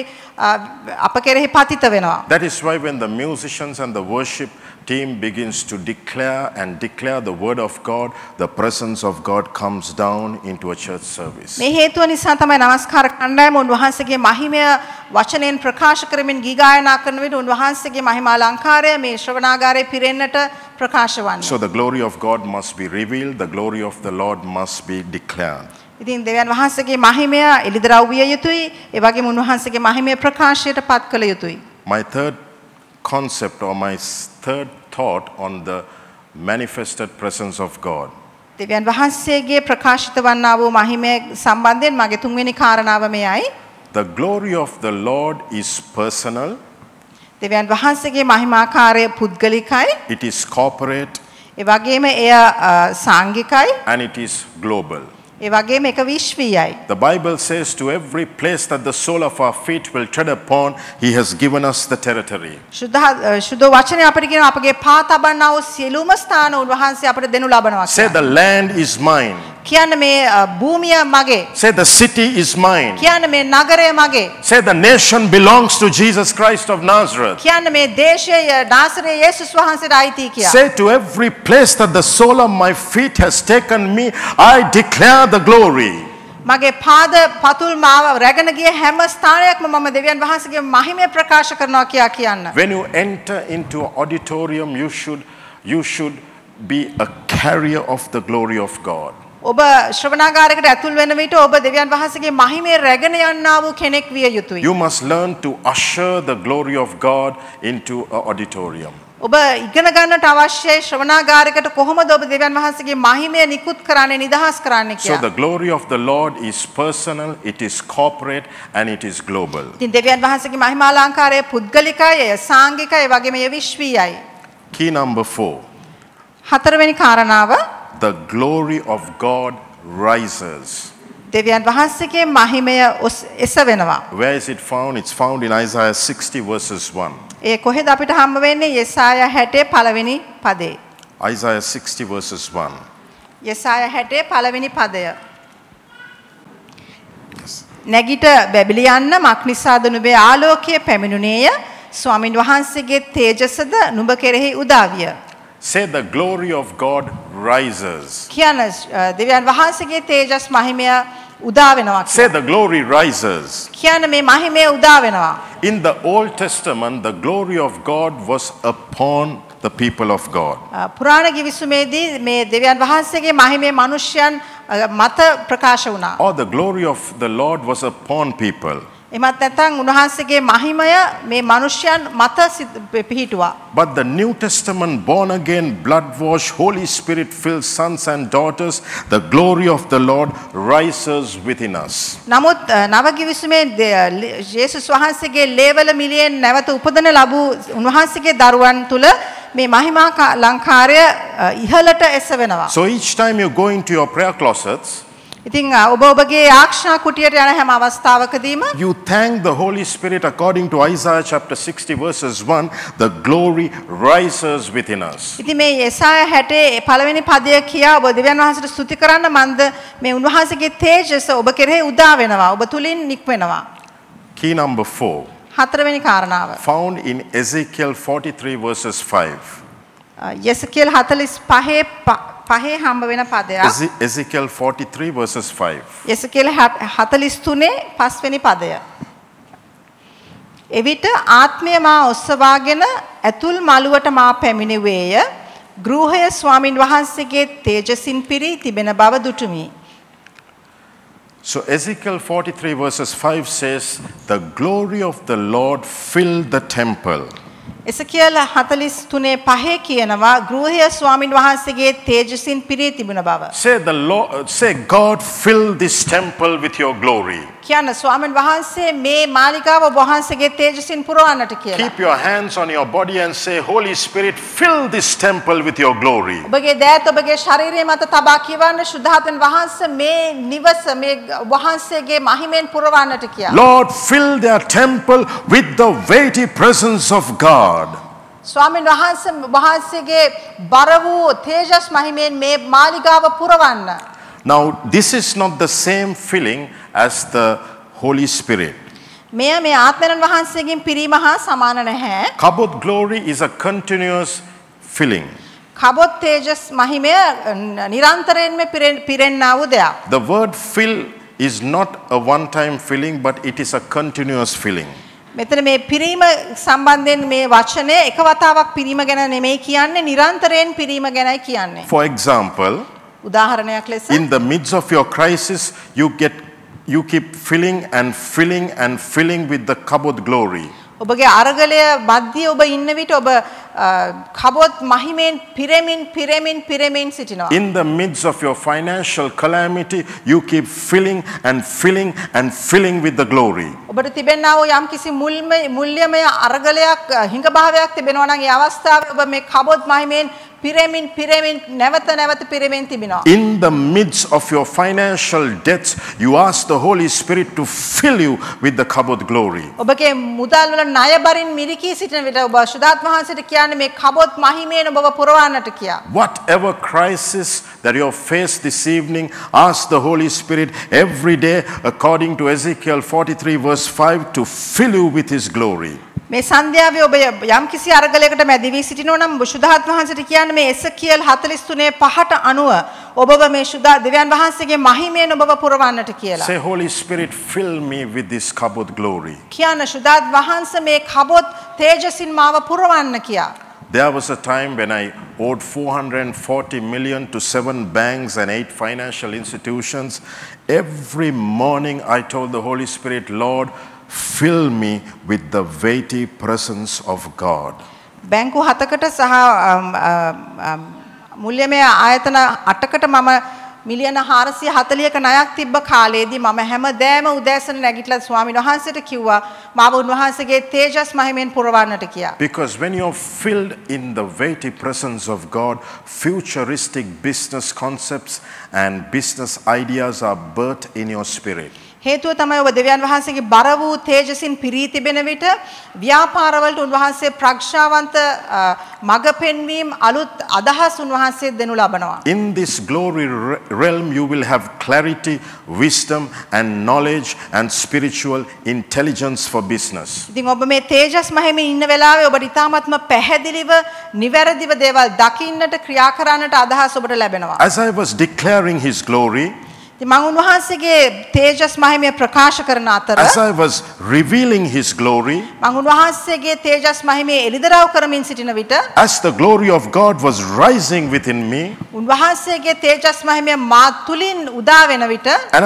කෙරෙහි පතිත වෙනවා. That is why when the musicians and the worship team begins to declare the word of God, the presence of God comes down into a church service. මේ හේතුව නිසා තමයි නමස්කාර කණ්ඩායම උන්වහන්සේගේ මහිමය වචනෙන් ප්‍රකාශ කරමින් ගී ගායනා කරන විට උන්වහන්සේගේ මහිමාලංකාරය මේ ශ්‍රවණාගාරයේ පිරෙන්නට ප්‍රකාශ වන්නේ. So the glory of God must be revealed, the glory of the Lord must be declared. ඉතින් දෙවියන් වහන්සේගේ මහිමය එළිදරව් විය යුතුයි. ඒ වගේම උන්වහන්සේගේ මහිමය ප්‍රකාශයට පත් කළ යුතුයි. My third concept or my third thought on the manifested presence of God. දෙවියන් වහන්සේගේ ප්‍රකාශිත වන්නා වූ මහිමය සම්බන්ධයෙන් මගේ තුන්වෙනි කාරණාව මෙයයි. The glory of the Lord is personal. දෙවියන් වහන්සේගේ මහිමාකාරය පුද්ගලිකයි. It is corporate. ඒ වගේම එය සාංගිකයි. And it is global. ඒ වගේම එක විශ්වීයයි. The Bible says to every place that the sole of our feet will tread upon, He has given us the territory. සුද්ධ වචනේ අපිට කියන අපගේ පා තබන්නා වූ සියලුම ස්ථාන උන්වහන්සේ අපිට දෙනු ලබනවා. Say the land is mine. කියන්නේ මේ භූමිය මගේ. Say the city is mine. කියන්නේ මේ නගරය මගේ. Say the nation belongs to Jesus Christ of Nazareth. කියන්නේ මේ දේශය නාසරේ යේසුස් වහන්සේට අයිති කියා. Say to every place that the sole of my feet has taken me, I declare the glory. මගේ පාද පතුල් මාව රැගෙන ගිය හැම ස්ථානයක්ම මම දෙවියන් වහන්සේගේ මහිමය ප්‍රකාශ කරනවා කියා කියන්න. When you enter into an auditorium, you should be a carrier of the glory of God. ඔබ ශ්‍රවණාගාරයකට ඇතුල් වෙන විට ඔබ දෙවියන් වහන්සේගේ මහිමය රැගෙන යන්නා වූ කෙනෙක් විය යුතුයි. You must learn to usher the glory of God into an auditorium. ඔබ ඉගෙන ගන්නට අවශ්‍යයි ශ්‍රවණාගාරයකට කොහොමද ඔබ දෙවියන් වහන්සේගේ මහිමය නිකුත් කරන්නේ නිදහස් කරන්නේ So කියලා. the glory of the Lord is personal, it is corporate and it is global. ඉතින් දෙවියන් වහන්සේගේ මහිමාලංකාරය පුද්ගලිකයි, එය සාංගිකයි, ඒ වගේම එය විශ්වීයයි. Key number 4. හතරවෙනි කාරණාව The glory of God rises. දෙවියන් වහන්සේගේ මහිමය එසවෙනවා. Where is it found? It's found in Isaiah 60 verses 1. ඒ කොහෙද අපිට හම්බ වෙන්නේ? යෙසායා 60 පළවෙනි පදේ. Isaiah 60 verses 1. යෙසායා 60 පළවෙනි පදය. නැගිට බැබිලියන්න මක් නිසාද නුඹේ ආලෝකය පැමිණුනේය? ස්වාමින් වහන්සේගේ තේජසද නුඹ කෙරෙහි උදා විය. Say the glory of God rises. කියන දෙවියන් වහන්සේගේ තේජස් මහිමය උදා වෙනවා. Say the glory rises. කියන මේ මහිමය උදා වෙනවා. In the Old Testament, the glory of God was upon the people of God. පුරාණ කිවිසුමේදී මේ දෙවියන් වහන්සේගේ මහිමය මිනිසයන් මත ප්‍රකාශ වුණා. Or the glory of the Lord was upon people. එමත් නැත්නම් උන්වහන්සේගේ මහිමය මේ මිනිසයන් මත පිහිටුවා. But the New Testament born again, blood washed, Holy Spirit filled sons and daughters, the glory of the Lord rises within us. නමුත් නව කිවිසුමේ යේසුස් වහන්සේගේ ලේවල මිලියෙන් නැවත උපදන ලැබූ උන්වහන්සේගේ දරුවන් තුල මේ මහිමා ලංකාරය ඉහළට එසවෙනවා. So each time you go into your prayer closets, ඉතින් ඔබ ඔබගේ ආක්ෂා කුටියට යන හැම අවස්ථාවකදීම you thank the Holy Spirit according to Isaiah chapter 60 verses 1, the glory rises within us. ඉතින් මේ යෙසාය 60 පළවෙනි පදය කියා ඔබ දෙවියන් වහන්සේට ස්තුති කරන්න මන්ද මේ උන්වහන්සේගේ තේජස ඔබ කෙරෙහි උදා වෙනවා. ඔබ තුලින් නික්වෙනවා. Key number 4. හතරවෙනි කාරණාව. Found in Ezekiel 43 verses 5. යෙසකේල් 45 පහේ හම්බ වෙන පදයක්. Ezekiel 43 verses 5. යෙසකේල් 43 පස්වෙනි පදය. එවිට ආත්මය මා ඔස්සවාගෙන ඇතුල් මළුවට මා පැමිණුවේය. ගෘහය ස්වාමින් වහන්සේගේ තේජසින් පිරී තිබෙන බව දුටුමි. So Ezekiel 43 verses 5 says, the glory of the Lord filled the temple. එසකියල් 43 පහේ කියනවා ගෘහය ස්වාමින් වහන්සේගේ තේජසින් පිරී තිබුණ බව. Say God fill this temple with your glory. කියන්න ස්වාමින් වහන්සේ මේ මාලිගාව ඔබ වහන්සේගේ තේජසින් පුරවන්නට කියලා. Keep your hands on your body and say, Holy Spirit, fill this temple with your glory. ඔබගේ දෑත් ඔබගේ ශරීරය මත තබා කියවන්න ශුද්ධාත්මෙන් වහන්සේ මේ නිවස මේ වහන්සේගේ මහිමෙන් පුරවන්නට කියලා. Lord, fill their temple with the weighty presence of God. ස්වාමින් වහන්සේගේ බර වූ තේජස් මහිමෙන් මේ මාලිගාව පුරවන්න. Now, this is not the same filling as the Holy Spirit. මෙය මේ ආත්මයන් වහන්සේගෙන් පිරීම හා සමාන නැහැ. Kabod glory is a continuous filling. කබොත් තේජස් මහිමය නිරන්තරයෙන්ම පිරෙන්නා වූ දෙයක්. The word fill is not a one-time filling, but it is a continuous filling. මෙතන මේ පිරීම සම්බන්ධයෙන් මේ වචනේ එක වතාවක් පිරීම ගැන නෙමෙයි කියන්නේ නිරන්තරයෙන් පිරීම ගැනයි කියන්නේ. For example, උදාහරණයක් ලෙස in the midst of your crisis, you keep filling and filling and filling with the kabod glory. ඔබගේ අරගලය මැද්දේ ඔබ ඉන්න විට ඔබ කබොත් මහිමෙන් පිරෙමින් සිටිනවා. In the midst of your financial calamity, you keep filling and filling and filling with the glory. ඔබට තිබෙනා වූ යම්කිසි මුල්‍යමය අරගලයක් හිඟභාවයක් තිබෙනවා නම් ඒ අවස්ථාවේ ඔබ මේ කබොත් මහිමෙන් පිරෙමින් නැවත පිරෙමින් තිබෙනවා. In the midst of your financial debts, you ask the Holy Spirit to fill you with the kabod glory. ඔබගේ මුදල් වල ණය බරින් මිරිකී සිටින විට ඔබ ශුද්ධාත්ම වහන්සේට කියන්නේ මේ කබොත් මහිමයෙන් ඔබව පුරවන්නට කියා. Whatever crisis that you have faced this evening, ask the Holy Spirit every day according to Ezekiel 43 verse 5 to fill you with his glory. මේ සන්ධ්‍යාවේ ඔබ යම්කිසි අරගලයකට මැදි වී සිටිනවා නම් ශුද්ධාත්ම වහන්සේට කියන්නේ මේ එසකියල් 43 5ට අනුව ඔබව මේ දෙවියන් වහන්සේගේ මහිමයෙන් ඔබව පුරවන්නට කියලා. Say, Holy Spirit, fill me with this kabod glory. කියන්න ශුද්ධාත්ම වහන්සේ මේ කබොත් තේජසින් මාව පුරවන්න කියා. There was a time when I owed 440 million to 7 banks and 8 financial institutions. Every morning I told the Holy Spirit, Lord, fill me with the weighty presence of God. බැංකු 7කට සහ මුල්‍යමය ආයතන 8කට මම මිලියන 440ක ණයක් තිබ්බ කාලේදී මම හැමදෑම උදෑසන නැගිටලා ස්වාමීන් වහන්සේට කිව්වා මාව උන්වහන්සේගේ තේජස් මහිමෙන් පුරවන්නට කියලා. Because when you're filled in the weighty presence of God, futuristic business concepts and business ideas are birthed in your spirit. හේතුව තමයි ඔබ දෙවියන් වහන්සේගේ බර වූ තේජසින් පිරී තිබෙන විට ව්‍යාපාරවලට උන්වහන්සේ ප්‍රඥාවන්ත මඟ පෙන්වීම අලුත් අදහස් උන්වහන්සේ දෙනු ලබනවා. In this glory realm you will have clarity, wisdom and knowledge and spiritual intelligence for business. ඉතින් ඔබ මේ තේජස් මහිමේ ඉන්න වෙලාවේ ඔබට ඊ타ත්ම පැහැදිලිව නිවැරදිව දේවල් දකින්නට ක්‍රියා කරන්නට අදහස් ඔබට ලැබෙනවා. As I was declaring his glory, ඉතින් මම උන්වහන්සේගේ තේජස් මහිමය ප්‍රකාශ කරන අතර as I was revealing His glory, මම උන්වහන්සේගේ තේජස් මහිමය එළිදරව් කරමින් සිටින විට as the glory of God was rising within me, උන්වහන්සේගේ තේජස් මහිමය මා තුලින් උදා වෙන විට and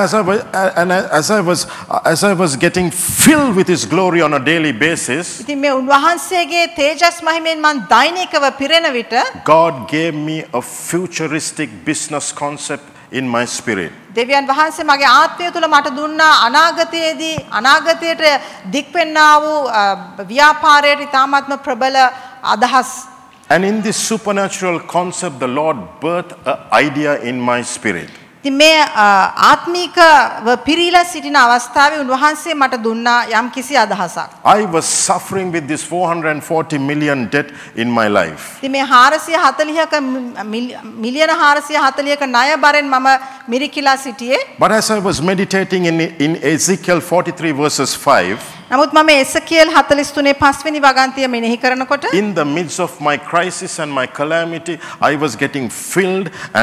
as I was getting filled with His glory on a daily basis, ඉතින් මේ උන්වහන්සේගේ තේජස් මහිමෙන් මම දෛනිකව පිරෙන විට God gave me a futuristic business concept in my spirit. දෙවියන් වහන්සේ මගේ ආත්මය තුල මට දුන්නා අනාගතයේදී අනාගතයට දික්වෙන්නා වූ ව්‍යාපාරයට ඉතාමත්ම ප්‍රබල අදහස්. And in this supernatural concept, the Lord birthed an idea in my spirit. ඉතින් මේ ආත්මිකව පිරීලා සිටින අවස්ථාවේ උන්වහන්සේ මට දුන්නා යම් කිසි අදහසක්. I was suffering with this 440 million debt in my life. ඉතින් මේ 440ක මිලියන 440ක ණය බරෙන් මම මිරිකිලා සිටියේ. But as I was meditating in Ezekiel 43 verses 5, නමුත් මම එසකියල් 43 5 වෙනි වගන්තිය මෙනෙහි කරනකොට in the midst of my crisis and my calamity, I was getting filled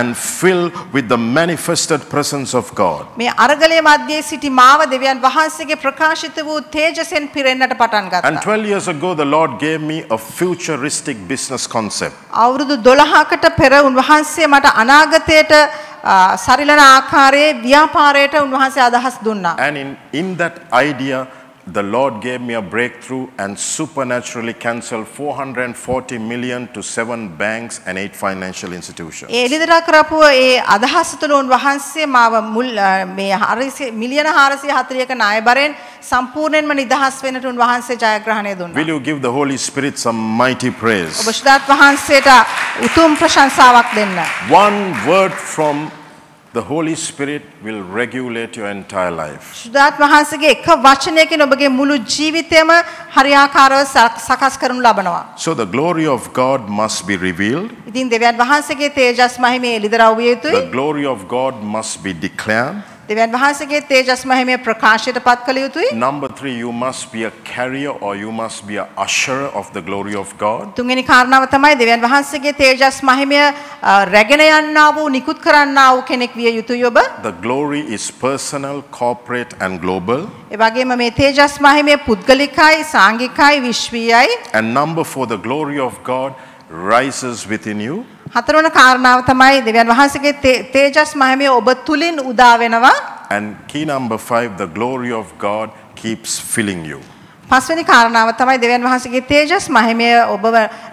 with the manifested presence of God. මේ අරගලයේ මැදේ සිටි මාව දෙවියන් වහන්සේගේ ප්‍රකාශිත වූ තේජසෙන් පිරෙන්නට පටන් ගත්තා. And 12 years ago, the Lord gave me a futuristic business concept. අවුරුදු 12කට පෙර උන්වහන්සේ මට අනාගතයට සරිලන ආකාරයේ ව්‍යාපාරයට උන්වහන්සේ අදහස් දුන්නා. And in that idea, the Lord gave me a breakthrough and supernaturally canceled 440 million to 7 banks and 8 financial institutions. ඒ එළිදර කරපුව ඒ අදහස තුළ උන්වහන්සේ මාව මේ මිලියන 440ක ණය බරෙන් සම්පූර්ණයෙන්ම නිදහස් වෙන්නට උන්වහන්සේ ජයග්‍රහණය දුන්නා. Will you give the Holy Spirit some mighty praise? ඔබ ශුද්ධාත් වහන්සේට උතුම් ප්‍රශංසාවක් දෙන්න. One word from the Holy Spirit will regulate your entire life. ශුද්ධාත් වහන්සේගේ එක වචනයකින් ඔබගේ මුළු ජීවිතයම හරියාකාරව සකස් කරනු ලබනවා. So the glory of God must be revealed. ඉතින් දෙවියන් වහන්සේගේ තේජස් මහිමය එළිදරව් විය යුතුයි. The glory of God must be declared. දෙවියන් වහන්සේගේ තේජස් මහිමය ප්‍රකාශයට පත් කළ යුතුයි. Number 3, you must be a carrier or you must be an usher of the glory of God. තුන්වෙනි කාරණාව තමයි දෙවියන් වහන්සේගේ තේජස් මහිමය රැගෙන යන්නා වූ නිකුත් කරන්නා වූ කෙනෙක් විය යුතුයි ඔබ. The glory is personal, corporate and global. ඒ වගේම මේ තේජස් මහිමය පුද්ගලිකයි, සාංගිකයි, විශ්වීයයි. And number 4, the glory of God rises within you. හතරවන කාරණාව තමයි දෙවියන් වහන්සේගේ තේජස් මහිමය ඔබ තුලින් උදා වෙනවා. And key number 5, the glory of God keeps filling you. පස්වෙනි කාරණාව තමයි දෙවියන් වහන්සේගේ තේජස් මහිමය ඔබව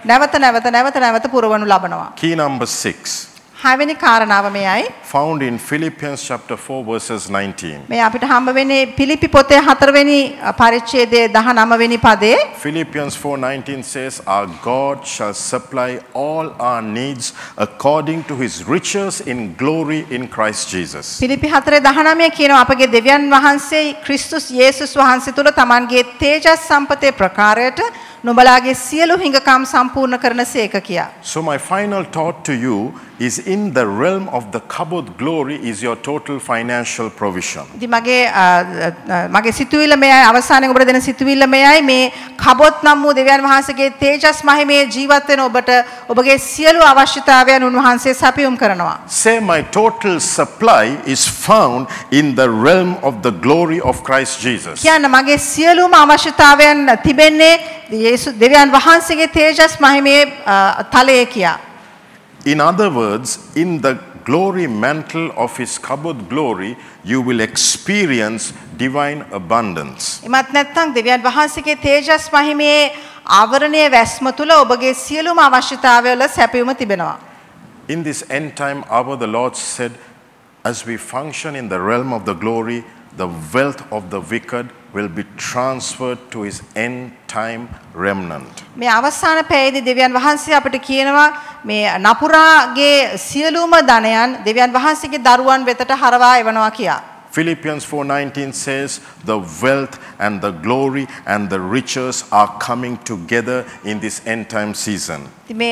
නැවත පුරවනු ලබනවා. Key number 6, හයවෙනි කාරණාව මෙයයි. found in Philippians chapter 4 verses 19. මේ අපිට හම්බ වෙන්නේ පිලිපි පොතේ 4වෙනි පරිච්ඡේදයේ 19 වෙනි පදේ. Philippians 4:19 says, our God shall supply all our needs according to his riches in glory in Christ Jesus. පිලිපි 4:19 කියනවා අපගේ දෙවියන් වහන්සේ ක්‍රිස්තුස් යේසුස් වහන්සේ තුල තමන්ගේ තේජස් සම්පතේ ප්‍රකාරයට නුඹලාගේ සියලු හිඟකම් සම්පූර්ණ කරනසේක කියා. So my final thought to you is, in the realm of the kabod glory is your total financial provision. ඉතින් මගේ සිතුවිල්ල මෙයයි අවසානයේ ඔබට දෙන සිතුවිල්ල මෙයයි මේ කබොත් නම් වූ දෙවියන් වහන්සේගේ තේජස් මහිමේ ජීවත් වෙන ඔබට ඔබගේ සියලු අවශ්‍යතාවයන් උන්වහන්සේ සපයුම් කරනවා. Say my total supply is found in the realm of the glory of Christ Jesus. කියන්න මගේ සියලුම අවශ්‍යතාවයන් තිබෙන්නේ දෙවියන් වහන්සේගේ තේජස් මහිමේ තලයේ කියා. In other words, in the glory mantle of his kabod glory, you will experience divine abundance. එමත් නැත්නම් දෙවියන් වහන්සේගේ තේජස් මහිමේ ආවරණයේ වැස්ම තුල ඔබගේ සියලුම අවශ්‍යතාවයල සැපයුම තිබෙනවා. In this end time hour, the Lord said, as we function in the realm of the glory, the wealth of the wicked will be transferred to his end time remnant. මේ අවසාන පැයේදී දෙවියන් වහන්සේ අපිට කියනවා මේ නපුරාගේ සියලුම ධනයන් දෙවියන් වහන්සේගේ දරුවන් වෙතට හරවා එවනවා කියා. Philippians 4:19 says, the wealth and the glory and the riches are coming together in this end time season. මේ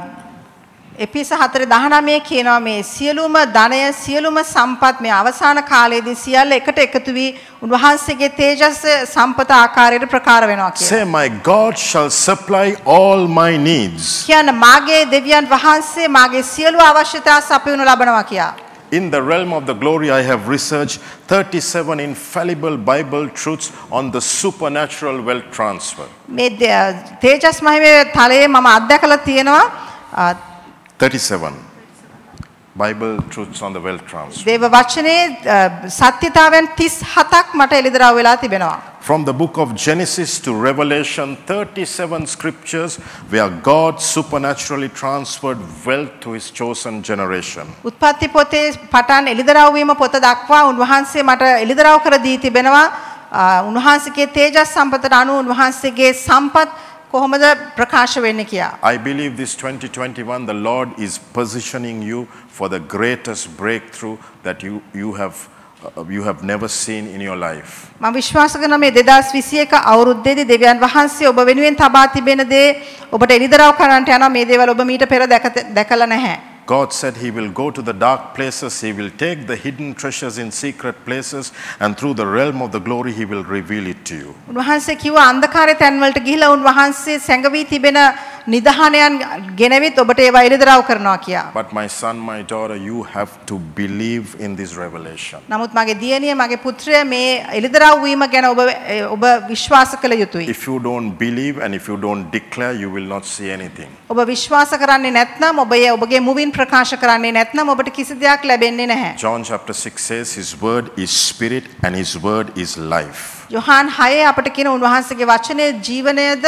එපිස 4:19 කියනවා මේ සියලුම ධනය සියලුම සම්පත් මේ අවසාන කාලයේදී සියල්ල එකට එකතු වී උන්වහන්සේගේ තේජස් සම්පත ආකාරයට ප්‍රකාර වෙනවා කියලා. Say, my God shall supply all my needs. කියන්න මාගේ දෙවියන් වහන්සේ මාගේ සියලු අවශ්‍යතා සපයනු ලබනවා කියා. In the realm of the glory, I have researched 37 infallible Bible truths on the supernatural wealth transfer. මේ තේජස් මහිමේ තලයේ මම අත්දැකලා තියෙනවා 37 Bible truths on the wealth transfer. දේව වචනේ සත්‍යතාවයන් 37ක් මට එළිදරව් වෙලා තිබෙනවා. From the book of Genesis to Revelation, 37 scriptures where God supernaturally transferred wealth to his chosen generation. උත්පත්ති පොතේ පටන් එළිදරව් වීම පොත දක්වා උන්වහන්සේ මට එළිදරව් කර දී තිබෙනවා. උන්වහන්සේගේ තේජස් සම්පතට අනුව උන්වහන්සේගේ සම්පත් කොහොමද ප්‍රකාශ වෙන්නේ කියා. I believe this 2021 the Lord is positioning you for the greatest breakthrough that you have never seen in your life. මම විශ්වාස කරනවා මේ 2021 අවුරුද්දේදී දෙවියන් වහන්සේ ඔබ වෙනුවෙන් තබා තිබෙන දේ ඔබට එළිදරව් කරන්නට යනවා. මේ දේවල් ඔබ මීට පෙර දැකලා නැහැ. God said he will go to the dark places, he will take the hidden treasures in secret places, and through the realm of the glory he will reveal it to you. උන්වහන්සේ කිව්වා අන්ධකාරයේ තැන් වලට ගිහිලා උන්වහන්සේ සැඟවී තිබෙන නිදහනයන් ගෙනවිත් ඔබට ඒවා එළිදරව් කරනවා කියා. But my son, my daughter, you have to believe in this revelation. නමුත් මගේ දියණිය මගේ පුත්‍රයා මේ එළිදරව් වීම ගැන ඔබ විශ්වාස කළ යුතුයි. If you don't believe and if you don't declare, you will not see anything. ඔබ විශ්වාස කරන්නේ නැත්නම් ඔබගේ මුවින් ප්‍රකාශ කරන්නේ නැත්නම් ඔබට කිසි දෙයක් ලැබෙන්නේ නැහැ. John chapter 6 says his word is spirit and his word is life. Yohan 6 අපට කියන උන්වහන්සේගේ වචනේ ජීවනයේද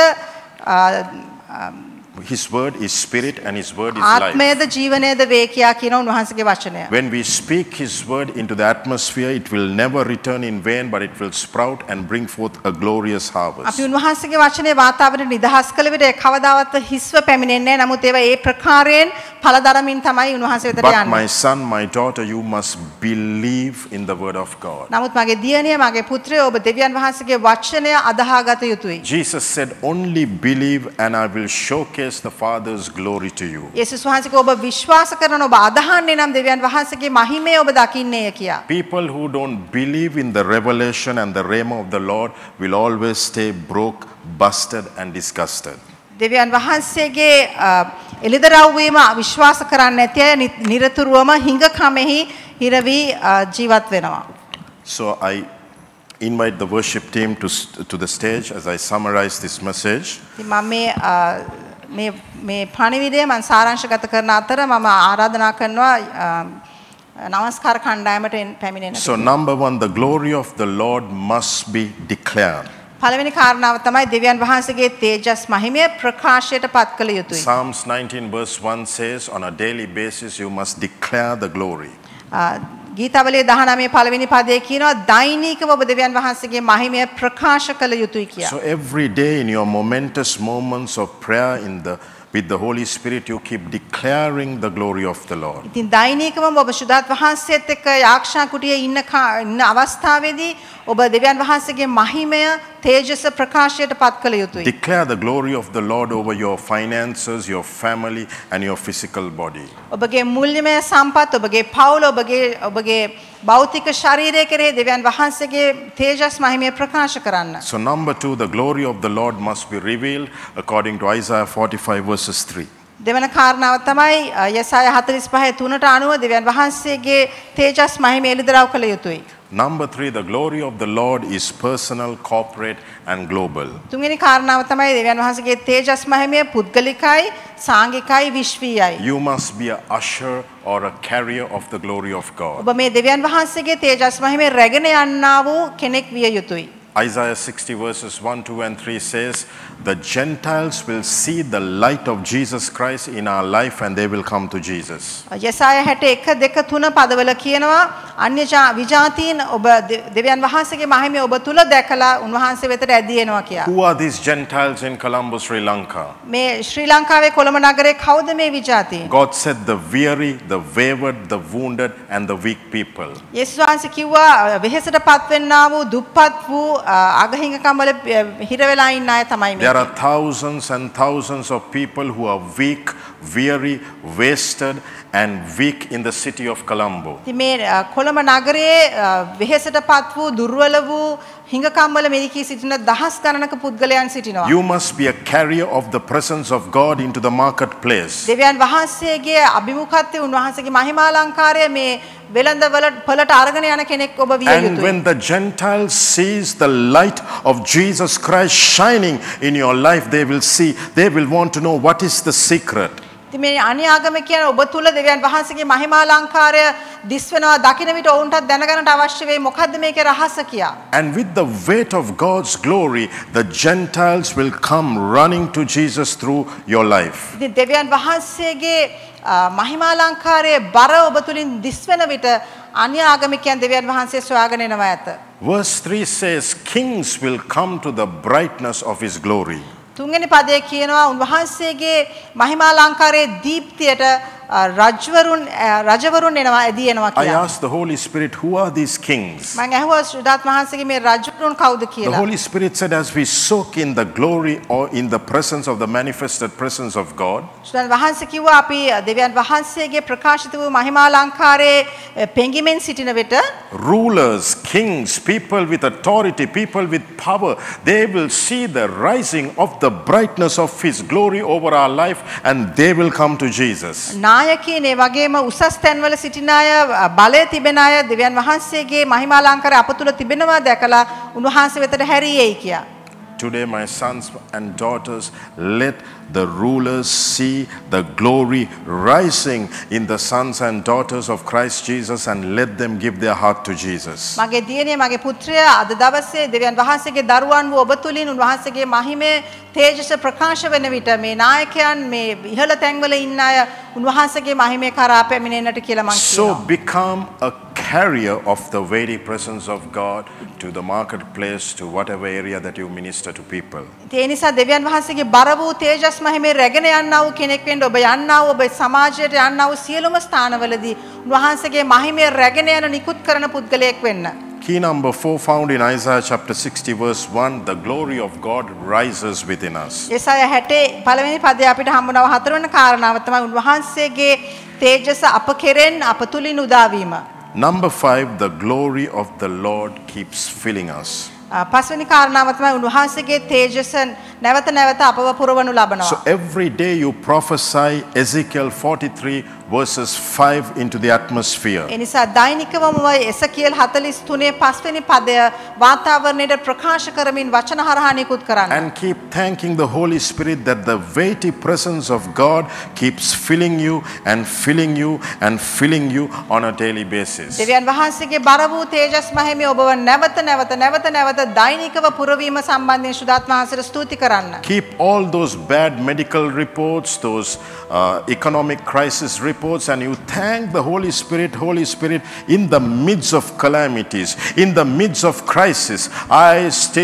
His word is spirit and his word is life. ආත්මයේද ජීවනයේද වේ කියා කියන උන්වහන්සේගේ වචනය. When we speak his word into the atmosphere, it will never return in vain, but it will sprout and bring forth a glorious harvest. අපි උන්වහන්සේගේ වචනේ වාතාවරණය නිදහස් කළ විට ඒ කවදාවත් හිස්ව පැමිණෙන්නේ නැහැ. නමුත් ඒවා ඒ ප්‍රකාරයෙන් ඵල දරමින් තමයි උන්වහන්සේ වෙතට But යන්නේ. my son, my daughter, you must believe in the word of God. නමුත් මගේ දියණිය මගේ පුත්‍රයා ඔබ දෙවියන් වහන්සේගේ වචනය අදහාගත යුතුයි. Jesus said, only believe and I will showcase the Father's glory to you. යේසුස් වහන්සේ ඔබ විශ්වාස කරන ඔබ අදහන්නේ නම් දෙවියන් වහන්සේගේ මහිමය ඔබ දකින්නේය කියා. People who don't believe in the revelation and the rhema of the Lord will always stay broke, busted and disgusted. දෙවියන් වහන්සේගේ එළිදරව් වීම විශ්වාස කරන්නේ නැති අය නිරතුරුවම හිඟකමෙහි හිරවි ජීවත් වෙනවා. So I invite the worship team to the stage as I summarize this message. මේ පණිවිඩය මම සාරාංශගත කරන අතර මම ආරාධනා කරනවා නමස්කාර කණ්ඩායමට පැමිණෙන්න. So number 1, the glory of the Lord must be declared. පළවෙනි කාරණාව තමයි දෙවියන් වහන්සේගේ තේජස් මහිමය ප්‍රකාශයට පත් කළ යුතුයි. Psalms 19 verse 1 says on a daily basis you must declare the glory. ගීතවලේ 19 පළවෙනි පදයේ කියනවා දෛනිකව ඔබ දෙවියන් වහන්සේගේ මහිමය ප්‍රකාශ කළ යුතුයි කියලා. So every day in your momentous moments of prayer with the Holy Spirit you keep declaring the glory of the Lord. ඉතින් දෛනිකවම ඔබ සුදාත් වහන්සේත් එක්ක යාක්ෂා කුටියේ ඉන්න අවස්ථාවේදී ඔබ දෙවියන් වහන්සේගේ මහිමය තේජස ප්‍රකාශයට පත් කළ යුතුයි. Declare the glory of the Lord over your finances, your family and your physical body. ඔබගේ මුල්‍යමය සම්පත් ඔබගේ පවුල ඔබගේ භෞතික ශරීරය කෙරෙහි දෙවියන් වහන්සේගේ තේජස් මහිමය ප්‍රකාශ කරන්න. So number 2, the glory of the Lord must be revealed according to Isaiah 45 verses 3. දෙවන කාරණාව තමයි යසාය 45:3ට අනුව දෙවියන් වහන්සේගේ තේජස් මහිමය එළිදරව් කළ යුතුයි. Number 3, the glory of the Lord is personal, corporate and global. තුන්වෙනි කාරණාව තමයි දෙවියන් වහන්සේගේ තේජස් මහිමය පුද්ගලිකයි, සාංගිකයි, විශ්වීයයි. You must be a usher or a carrier of the glory of God. ඔබ මේ දෙවියන් වහන්සේගේ තේජස් මහිමය රැගෙන යන්නා වූ කෙනෙක් විය යුතුයි. Isaiah 60 verses 1, 2 and 3 says, the Gentiles will see the light of Jesus Christ in our life and they will come to Jesus. යසාය 61:2-3 පදවල කියනවා අන්‍ය විජාතීන් ඔබ දෙවියන් වහන්සේගේ මහිමය ඔබ තුල දැකලා උන්වහන්සේ වෙතට ඇදී එනවා කියලා. Who are these Gentiles in Colombo, Sri Lanka? මේ ශ්‍රී ලංකාවේ කොළඹ නගරේ කවුද මේ විජාතීන්? God said the weary, the wayward, the wounded and the weak people. යේසුස් වහන්සේ කිව්වා වෙහෙසට පත්වෙන්නා වූ දුප්පත් වූ අගහිඟකම් වල හිර වෙලා ඉන්න අය තමයි මේ. There are thousands and thousands of people who are weak, weary, wasted and weak in the city of Colombo. ඉතින් මේ කොළඹ නගරයේ වෙහෙසට පත් වූ දුර්වල වූ හිඟකම් වල මෙරිකී සිටින දහස් ගණනක පුද්ගලයන් සිටිනවා. You must be a carrier of the presence of God into the marketplace. දෙවියන් වහන්සේගේ අභිමුඛත්වයේ උන්වහන්සේගේ මහිමාලංකාරය මේ වෙළඳ වලට අරගෙන යන කෙනෙක් ඔබ විය And යුතුයි. when the Gentiles sees the light of Jesus Christ shining in your life, they will want to know what is the secret. ඉතින් මේ අන්‍යාගමිකයන් ඔබ තුල දෙවියන් වහන්සේගේ මහිමාලංකාරය දිස් වෙනවා දකින විට ඔවුන්ටත් දැනගන්නට අවශ්‍ය වෙයි මොකද්ද මේකේ රහස කියා. And with the weight of God's glory, the Gentiles will come running to Jesus through your life. ඉතින් දෙවියන් වහන්සේගේ මහිමාලංකාරයේ බර ඔබ තුලින් දිස් වෙන විට අන්‍යාගමිකයන් දෙවියන් වහන්සේ සොයාගෙන එනවා ඇත. Verse 3 says, Kings will come to the brightness of his glory. තුන්වෙනි පදයේ කියනවා උන්වහන්සේගේ මහිමාලංකාරයේ දීප්තියට රජවරුන් එනවා ඇදී එනවා I කියලා. asked the Holy Spirit, who are these kings? මම ඇහුවා ශ්‍රීදාත් වහන්සේගේ මේ රජවරුන් කවුද The කියලා. Holy Spirit said, as we soak in the glory or in the presence of the manifested presence of God, ශ්‍රීදාත් වහන්සේ කිව්වා අපි දෙවියන් වහන්සේගේ ප්‍රකාශිත වූ මහිමාලංකාරයේ පෙඟිමින් සිටින විට rulers, kings, people with authority, people with power, they will see the rising of the brightness of his glory over our life and they will come to Jesus. නායකයින් ඒ වගේම උසස් තැන්වල සිටින අය බලය තිබෙන අය දෙවියන් වහන්සේගේ මහිමාලංකාරය අප තුල තිබෙනවා දැකලා උන්වහන්සේ වෙතට හැරියෙයි කියා. Today, my sons and daughters, let the rulers see the glory rising in the sons and daughters of Christ Jesus and let them give their heart to Jesus. මගේ දියණිය මගේ පුත්‍රයා අද දවසේ දෙවියන් වහන්සේගේ දරුවන් වූ ඔබ තුලින් උන්වහන්සේගේ මහිමේ තේජස ප්‍රකාශ වෙන විට මේ නායකයන් මේ ඉහළ තැන්වල ඉන්න අය උන්වහන්සේගේ මහිමේ කරා පැමිණෙන්නට කියලා මම කියනවා. So become a carrier of the weighty presence of God to the marketplace, to whatever area that you minister to people. ඒ නිසා දෙවියන් වහන්සේගේ බර වූ තේජස් මහිමේ රැගෙන යන්නා වූ කෙනෙක් වෙන්න ඔබ යන්නා වූ ඔබ සමාජයට යන්නා වූ සියලුම ස්ථානවලදී උන්වහන්සේගේ මහිමේ රැගෙන යන නිකුත් කරන පුද්ගලයෙක් වෙන්න. Key number 4 found in Isaiah chapter 60 verse 1, the glory of God rises within us. යසාය 60 පළවෙනි පදයේ අපිට හම්බුනව හතරවෙනි කාරණාව තමයි උන්වහන්සේගේ තේජස අප කෙරෙන් අප තුලින් උදාවීම. Number 5, the glory of the Lord keeps filling us. පස්වෙනි කාරණාව තමයි උන්වහන්සේගේ තේජස නැවත නැවත අපව පුරවනු ලබනවා. So every day you prophesy Ezekiel 43 verses 5 into the atmosphere. ඒ නිසා දෛනිකවම එසකියල් 43 පස්වෙනි පදය වාතාවරණයට ප්‍රකාශ කරමින් වචන හරහා නිකුත් කරන්න. And keep thanking the Holy Spirit that the weighty presence of God keeps filling you and filling you and filling you on a daily basis. දෙවියන් වහන්සේගේ බර වූ තේජස් මහිමය ඔබව නැවත නැවත දෛනිකව පුරවීම සම්බන්ධයෙන් සුදාත් වහන්සේට ස්තුති කරන්න. Keep all those bad medical reports, those economic crisis reports, and you thank the Holy Spirit, in the midst of calamities, in the midst of crisis, I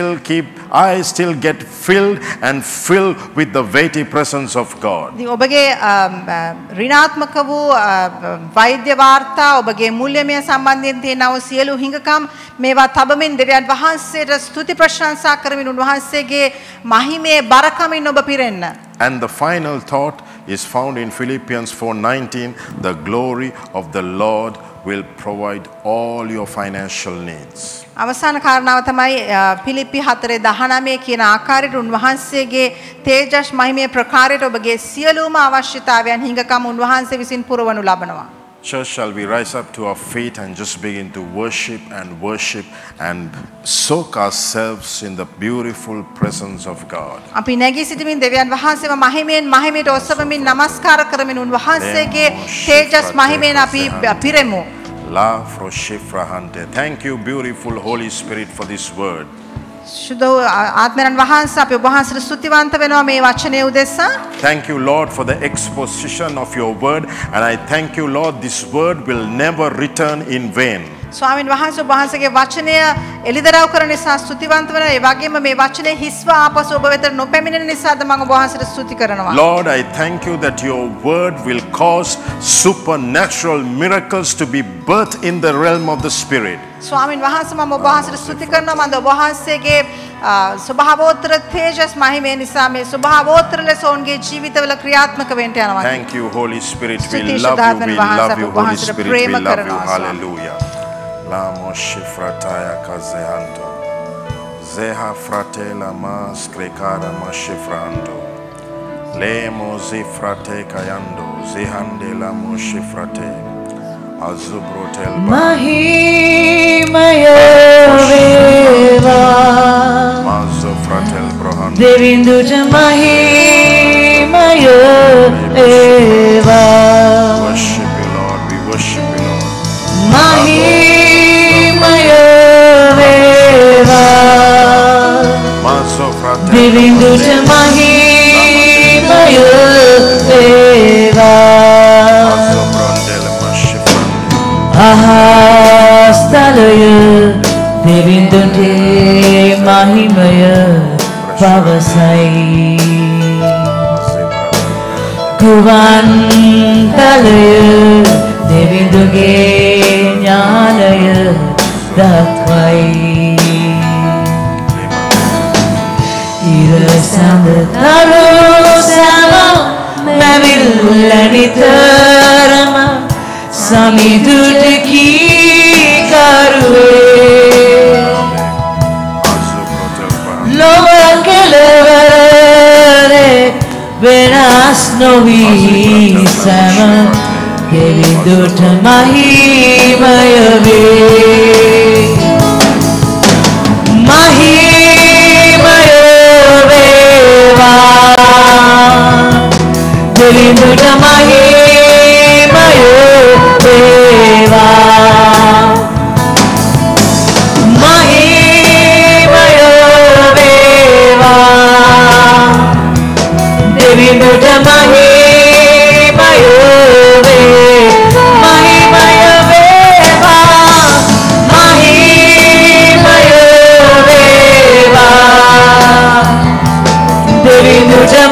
still get filled with the weighty presence of God. ඔබගේ ඍණාත්මක වූ වෛද්‍ය වාර්තා ඔබගේ මුල්‍යමය සම්බන්ධයෙන් තියෙන සියලු හිඟකම් මේවා තබමින් දෙවියන් වහන්සේට ස්තුති ප්‍රශංසා කරමින් උන්වහන්සේගේ මහිමේ බරකමින් ඔබ පිරෙන්න. And the final thought is found in Philippians 4:19, the glory of the Lord will provide all your financial needs. අවසාන කාරණාව තමයි පිලිප්පි 4:19 කියන ආකාරයට උන්වහන්සේගේ තේජස් මහිමේ ප්‍රකාරයට ඔබගේ සියලුම අවශ්‍යතාවයන් හිඟකම් උන්වහන්සේ විසින් පුරවනු ලබනවා. Church, shall we rise up to our feet and just begin to worship and soak ourselves in the beautiful presence of God. අපි නැගී සිටමින් දෙවියන් වහන්සේව මහිමයට ඔසවමින් නමස්කාර කරමින් උන්වහන්සේගේ තේජස් මහිමෙන් අපි පිරෙමු. La Froshifrahante. Thank you, beautiful Holy Spirit, for this word. සුදු ආත්මයන් වහන්සේ අපි ඔබ වහන්සේට ස්තුතිවන්ත වෙනවා මේ වචනය උදෙසා. Thank you, Lord, for the exposition of your word, and I thank you, Lord, this word will never return in vain. ස්වාමීන් වහන්සේ ඔබ වහන්සේගේ වචනය එළිදරව් කරන නිසා ස්තුතිවන්ත වෙනවා. ඒ වගේම මේ වචනේ හිස්ව ආපසු ඔබ වෙතට නොපැමිණෙන නිසාද මම ඔබ වහන්සේට ස්තුති කරනවා. Lord, I thank you that your word will cause supernatural miracles to be birthed in the realm of the spirit. ස්වාමීන් වහන්සේ මම ඔබ වහන්සේට ස්තුති කරනවා. මම ඔබ වහන්සේගේ ස්වභාවෝත්තර තේජස් මහිමේ නිසා මේ ස්වභාවෝත්තර ලෙස ඔවුන්ගේ ජීවිතවල ක්‍රියාත්මක වෙන්න යනවා. Thank you, Holy Spirit. We love you, Holy Spirit. We love you. Hallelujah. La Moshifrataya Kazehanto. Zeha fratela mas krekara mashifrando. Le mozi frate kayando. Zehande la moshi frate. Azubrotel Mahimaya Deva Mazo fratel brohando. Devinduja Mahimaya Deva. Worship you, Lord. We worship you, Lord. Mahimaya Deva Mazo fratel. Devinduja Mahimaya Deva. Azobrondel mashifrando. Ahastalaya Devindunte Mahimaya Pavasai Kuvantalaya Devindunge Jnanaya Datvai Irasanda Taru Sama Mavilanitarama Samidutaki Karue Loba Kelevare Venas Novi Sama Devinduta Mahimayave Mahimayave Devinduta Mahimayave Devinduta Mahimayave Mahimayaveva Mahimayaveva Devinduta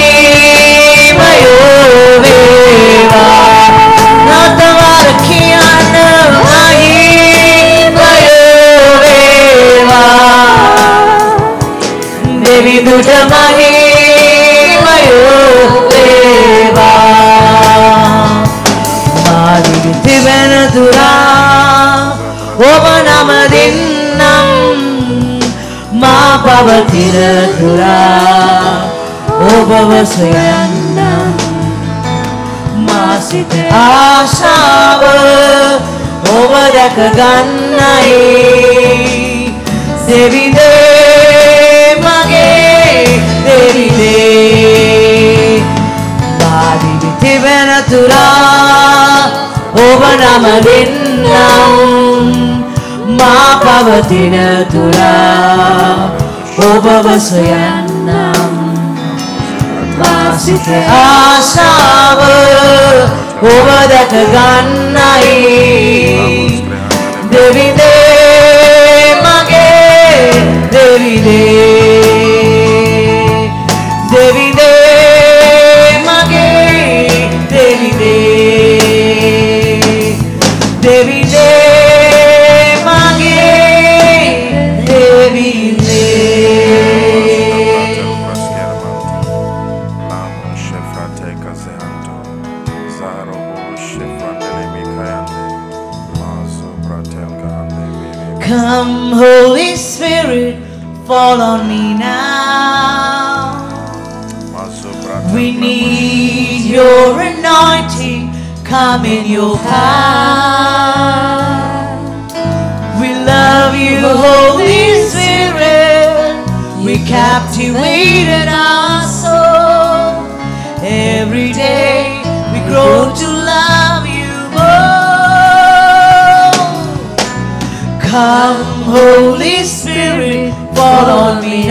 Mahimayaveva Natavarakhiyana Mahimayaveva Devinduta Mahimayaveva Madhiviti Venatura Obanamadinam Ma Pavatiratura Obavasayannam Masite Ashava Obadakagannai Devide Mage Devide Madhiviti Venatura Obanamadinam Ma Pavatiratura Obavasayannam Masite Ashava Obadakagannai Devide Mage Devide Devide Mage Devide Devide Mage Devide Come, Holy Spirit, fall on me now. We need your anointing, come in your power. We love you, Holy Spirit, we captivated our soul. Every day we grow to love you more. Come, Holy Spirit, fall on me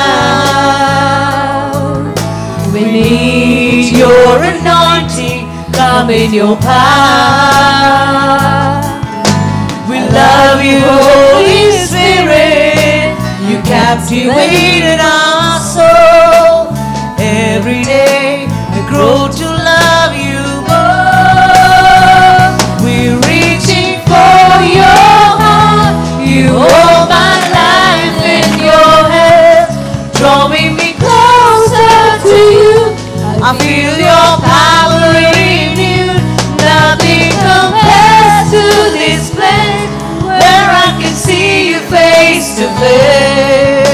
now. We need your anointing, come in your power. We love you, Holy Spirit, you captivated our soul. Every day we grow to love you more. We're reaching for your heart, you hold my life in your hands, drawing me closer to you. I feel your power renewed, nothing compares to this place where I can see you face to face.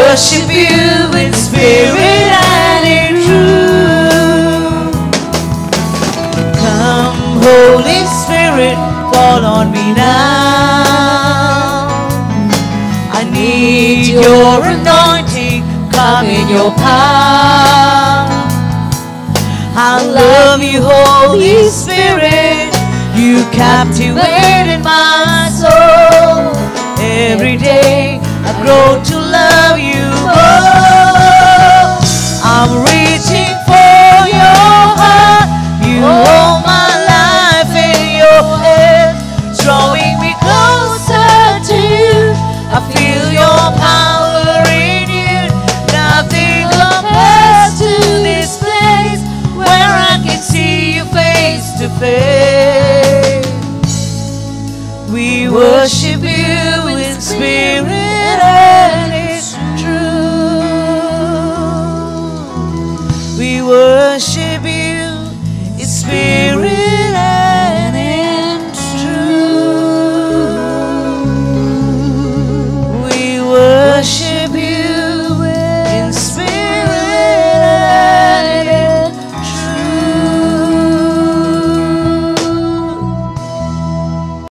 worship you in spirit and in truth. Come, Holy Spirit, fall on me now. I need your anointing, come in your power. I love you, Holy Spirit, you captivated my soul. Every day I grow to love you more. I'm reaching for your heart, you hold my life in your hands, drawing me closer to you. I feel your power in you, nothing compares to this place where I can see you face to face. We worship you in spirit and in truth. We worship you in spirit